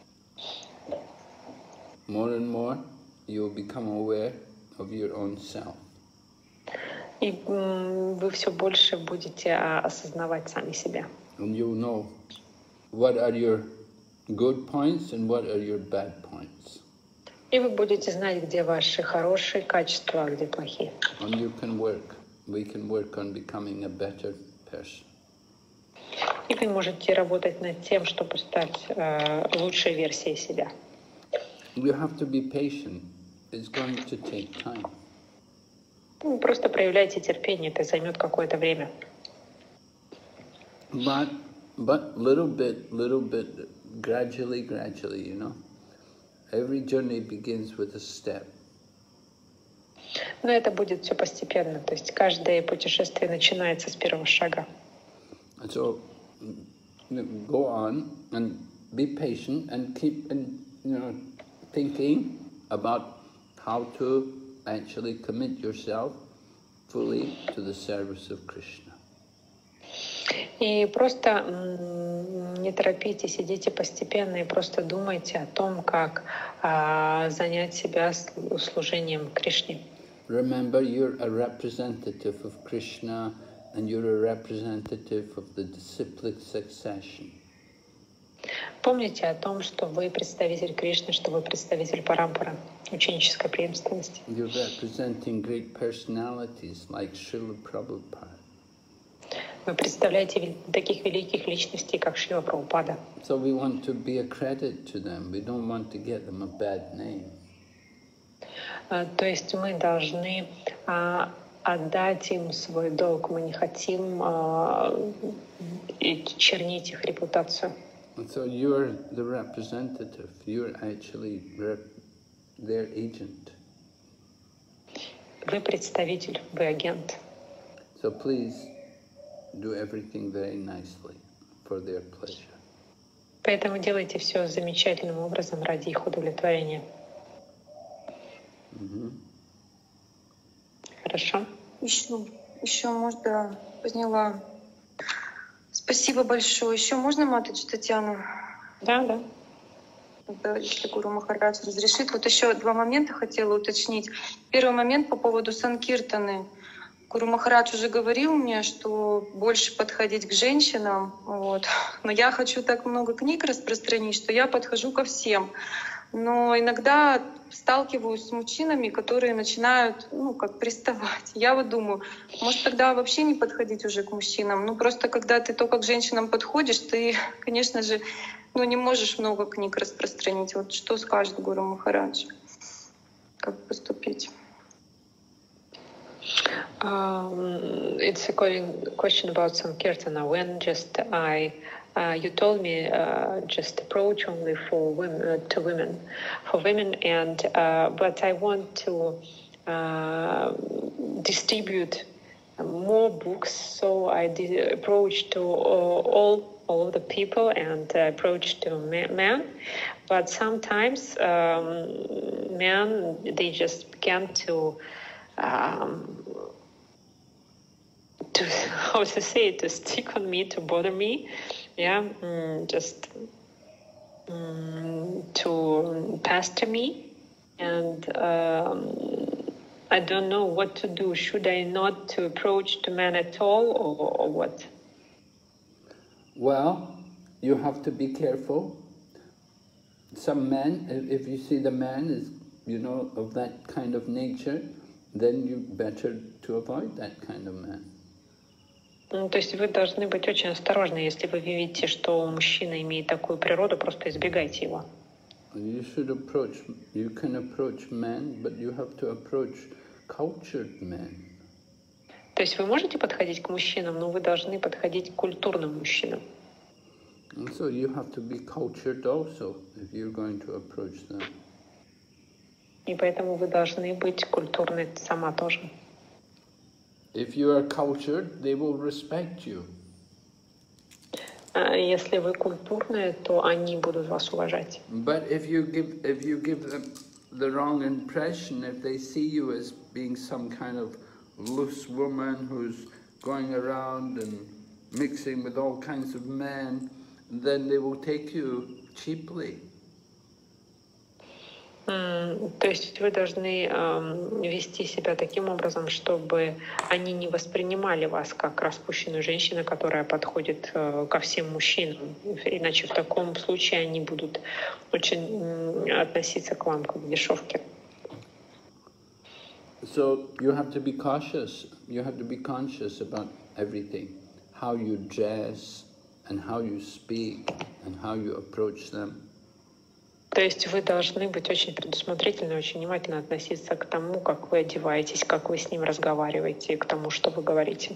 More and more, you will become aware of your own self. И вы все больше будете осознавать сами себя. And you'll know what are your good points and what are your bad points. И вы будете знать, где ваши хорошие качества, а где плохие. And we can work on becoming a better person. И вы можете работать над тем, чтобы стать лучшей версией себя. You have to be patient. It's going to take time. Просто проявляйте терпение, это займет какое-то время. But little bit, gradually, Every journey begins with a step. Но это будет все постепенно, то есть каждое путешествие начинается с первого шага. So go on and be patient and keep thinking about how to actually commit yourself fully to the service of Krishna. И просто не торопитесь, идите постепенно и просто думайте о том, как занять себя служением Кришне. Remember, you're a representative of Krishna and you're a representative of the disciplic succession. Помните о том, что вы представитель Кришны, что вы представитель Парампара, ученической преемственности. You're representing great personalities like Srila Prabhupada. Вы представляете таких великих личностей, как Шрила Прабхупада. So we want to be a credit to them. We don't want to get them a bad name. То есть мы должны отдать им свой долг. Мы не хотим чернить их репутацию. So you're the representative. You're actually their agent. Вы представитель, вы агент. So please do everything very nicely for their pleasure. Поэтому делайте все замечательным образом ради их удовлетворения. Хорошо? Еще можно, поняла. Спасибо большое. Еще можно маточь Татьяну? Да. Да, если Гуру Махарадж разрешит. Вот еще два момента хотела уточнить. Первый момент по поводу Санкиртаны. Гуру Махарадж уже говорил мне, что больше подходить к женщинам. Вот. Но я хочу так много книг распространить, что я подхожу ко всем. Но иногда сталкиваюсь с мужчинами, которые начинают, как приставать. Я вот думаю, может тогда вообще не подходить уже к мужчинам? Просто когда ты только к женщинам подходишь, ты, конечно же, не можешь много книг распространить. Вот что скажет Гуру Махарадж? Как поступить? It's a question about Sankirtana. When you told me just approach only for women, and but I want to distribute more books, so I did approach to all of the people and approach to men. But sometimes men, they just began to how to say it, to stick on me, to bother me, to pester me, and I don't know what to do. Should I not to approach to men at all, or what? Well, you have to be careful. Some men, if you see the man is, of that kind of nature, then you better to avoid that kind of man. То есть вы должны быть очень осторожны, если вы видите, что мужчина имеет такую природу, просто избегайте его. You can approach men, but you have to approach cultured men. То есть вы можете подходить к мужчинам, но вы должны подходить к культурным мужчинам. And so you have to be cultured also if you're going to approach them. И поэтому вы должны быть культурны сама тоже. If you are cultured, they will respect you. Если вы культурные, то они будут вас уважать. But if you give them the wrong impression, if they see you as being some kind of loose woman who's going around and mixing with all kinds of men, then they will take you cheaply. То есть вы должны вести себя таким образом, чтобы они не воспринимали вас как распущенную женщину, которая подходит ко всем мужчинам. Иначе в таком случае они будут очень относиться к вам как к дешевке. So you have to be cautious. You have to be conscious about everything. How you dress and how you speak and how you approach them. То есть вы должны быть очень предусмотрительны, очень внимательно относиться к тому, как вы одеваетесь, как вы с ним разговариваете, к тому, что вы говорите.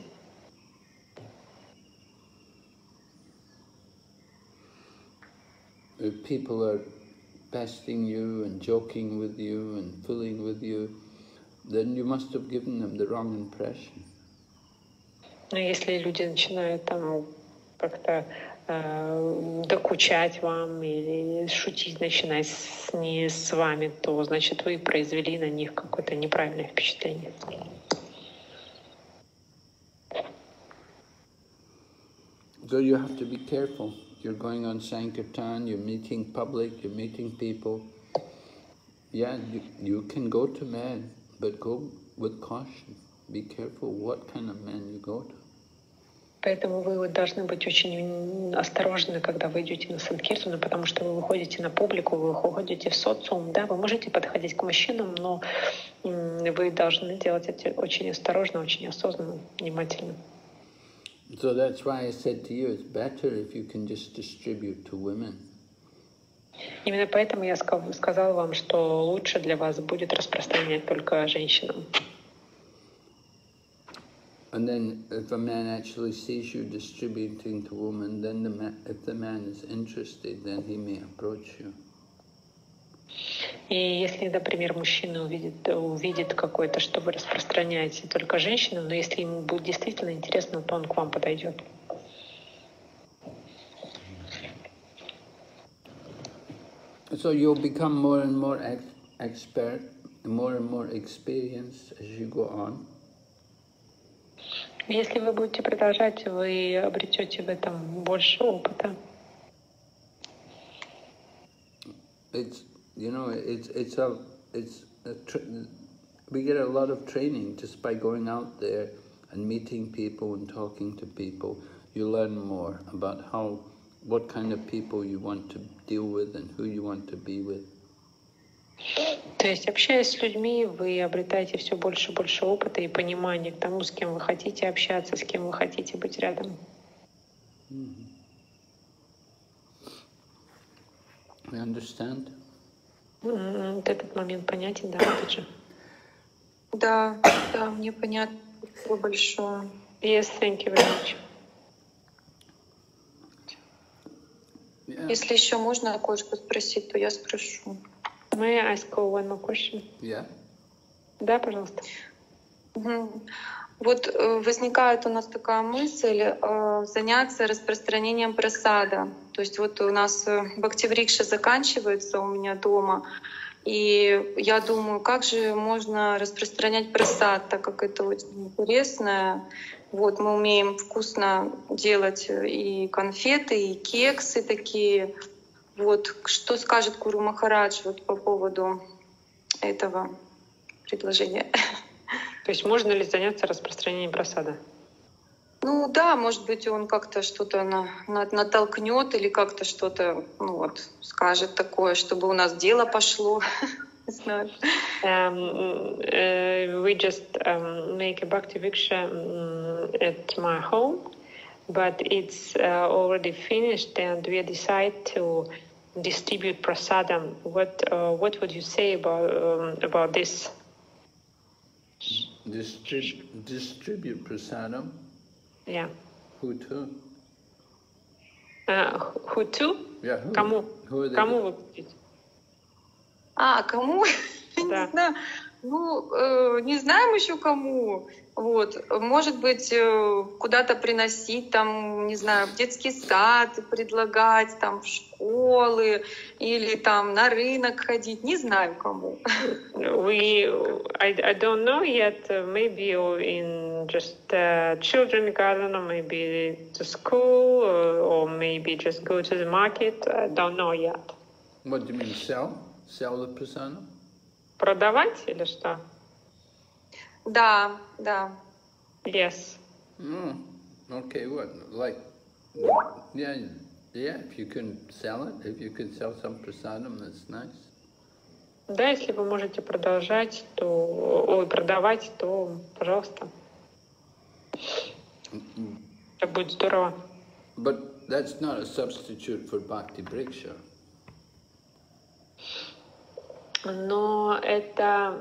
If people are besting you and joking with you and fooling with you, then you must have given them the wrong impression. Но если люди начинают там как-то докучать вам или шутить начинать с вами, то значит вы произвели на них какое-то неправильное впечатление. So you have to be careful. You're going on Sankirtan, you're meeting public, you're meeting people. Yeah, you can go to men, but go with caution. Be careful what kind of men you go to. Поэтому вы должны быть очень осторожны, когда вы идете на Санкиртану, потому что вы выходите на публику, вы выходите в социум. Да, вы можете подходить к мужчинам, но вы должны делать это очень осторожно, очень осознанно, внимательно. So that's why I said to you, it's better if you can just distribute to women. Именно поэтому я сказал вам, что лучше для вас будет распространять только женщинам. And then if a man actually sees you distributing to women, then if the man is interested, then he may approach you. И если, например, мужчина увидит какое-то, что вы распространяете только женщинам, но если ему будет действительно интересно, то он к вам подойдет. So you'll become more and more expert, more and more experienced as you go on. Если вы будете продолжать, вы обретете в этом больше опыта. We get a lot of training just by going out there and meeting people and talking to people. You learn more about what kind of people you want to deal with and who you want to be with. То есть, общаясь с людьми, вы обретаете все больше и больше опыта и понимания к тому, с кем вы хотите общаться, с кем вы хотите быть рядом. You understand? Вот этот момент понятен, да, опять же? Да, мне понятно. Спасибо большое. Yes, thank you very much. Yeah. Если еще можно кое-что спросить, то я спрошу. May I ask one more question? Yeah. Да, пожалуйста. Вот возникает у нас такая мысль заняться распространением прасада. То есть вот у нас Бхактиврикша заканчивается у меня дома, и я думаю, как же можно распространять прасад, так как это очень интересно. Вот мы умеем вкусно делать и конфеты, и кексы такие. Вот что скажет Гуру Махарадж вот по поводу этого предложения? То есть можно ли заняться распространением прасада? Ну да, может быть, он как-то что-то натолкнет или как-то что-то скажет такое, чтобы у нас дело пошло. Не знаю. We just make a Bhakti Vriksha at my home, but it's already finished and we decide to distribute prasadam. What would you say about this? Distribute prasadam? Yeah. Who to? Who to? Yeah, who? Кому? Who Кому вы будете? Кому? Да. Не знаю. Не знаем еще кому. Вот. Может быть, куда-то приносить, там, не знаю, в детский сад предлагать, там, в школы или там на рынок ходить. Не знаю кому. I don't know yet. Maybe in just children garden, or maybe to school, or maybe just go to the market. I don't know yet. What do you mean, sell? Sell the prasadam? Продавать или что? Да. Yes. Okay, what? Like, yeah, if you can sell it, if you can sell some prasadam, that's nice. Да, если вы можете продавать, то, пожалуйста. Это будет здорово. But that's not a substitute for Bhakti Vriksha. Но это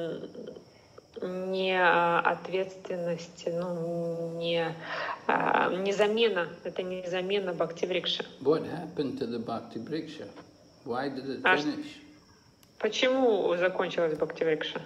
не ответственность, не замена. Это не замена Бхакти Vriksha. What happened to the Bhakti Vriksha? Why did it А finish? почему закончилась Бхактиврикша?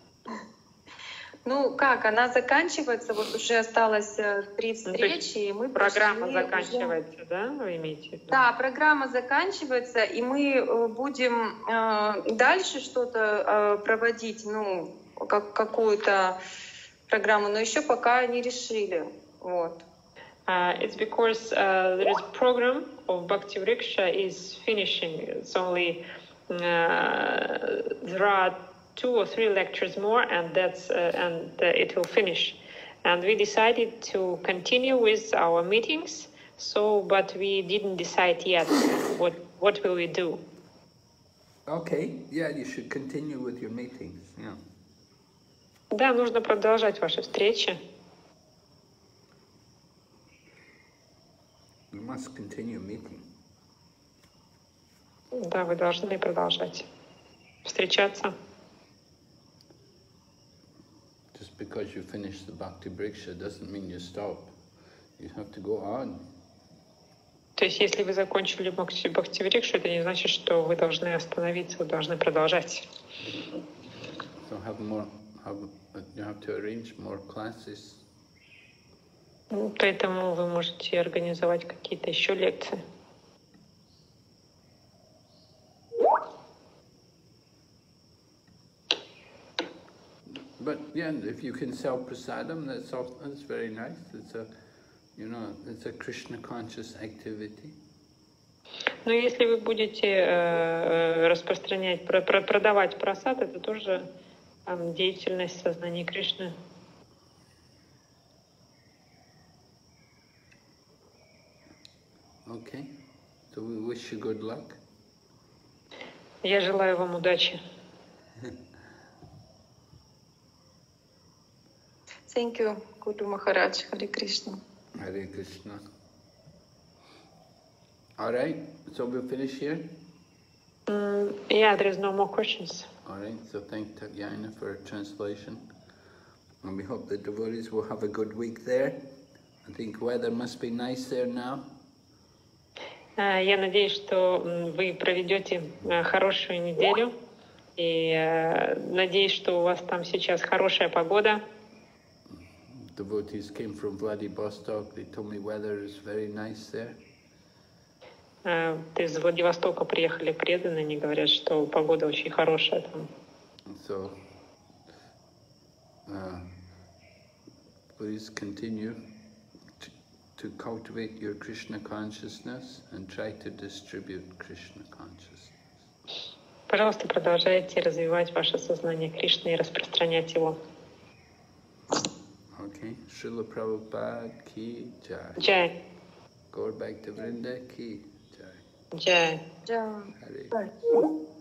Ну как, она заканчивается, вот уже осталось 3 Ну, то есть встречи, и мы программа пошли уже... заканчивается, да, вы имеете в виду? Да, программа заканчивается, и мы будем дальше что-то проводить, ну, какую-то программу, но еще пока не решили. Вот. It's because there is program of Bhaktivriksha is finishing. It's only there are 2 or 3 lectures more, and it will finish. And we decided to continue with our meetings. But we didn't decide yet what will we do. Okay, yeah, you should continue with your meetings. Yeah. Да, нужно продолжать ваши встречи. You must continue meeting. Да, вы должны продолжать встречаться. Just because you finish the Bhakti Vriksha doesn't mean you stop. You have to go on. То есть, если вы закончили Бхактиврикшу, это не значит, что вы должны остановиться, вы должны продолжать. So you have to arrange more classes. Поэтому вы можете организовать какие-то еще лекции. But yeah, if you can sell prasadam, that's very nice. It's a Krishna conscious activity. Но если вы будете распространять, продавать прасад, это тоже деятельность сознания Кришны. Okay, so we wish you good luck. Я желаю вам удачи. Thank you, Guru Maharaj. Hare Krishna. Hare Krishna. All right, so we'll finish here. Yeah, there is no more questions. All right, so thank Tatyana for translation. And we hope the devotees will have a good week there. I think weather must be nice there now. Я надеюсь, что вы проведете хорошую неделю. И надеюсь, что у вас там сейчас хорошая погода. Devotees came from Vladivostok. They told me weather is very nice there. Из Владивостока приехали преданные, они говорят, что погода очень хорошая там. So, please continue to cultivate your Krishna consciousness and try to distribute Krishna consciousness. Пожалуйста, продолжайте развивать ваше сознание Кришны и распространять его. Okay, Srila Prabhupada ki jai. Джай. Gaur Bhaktivinoda ki jai. Джай. Да. Hare.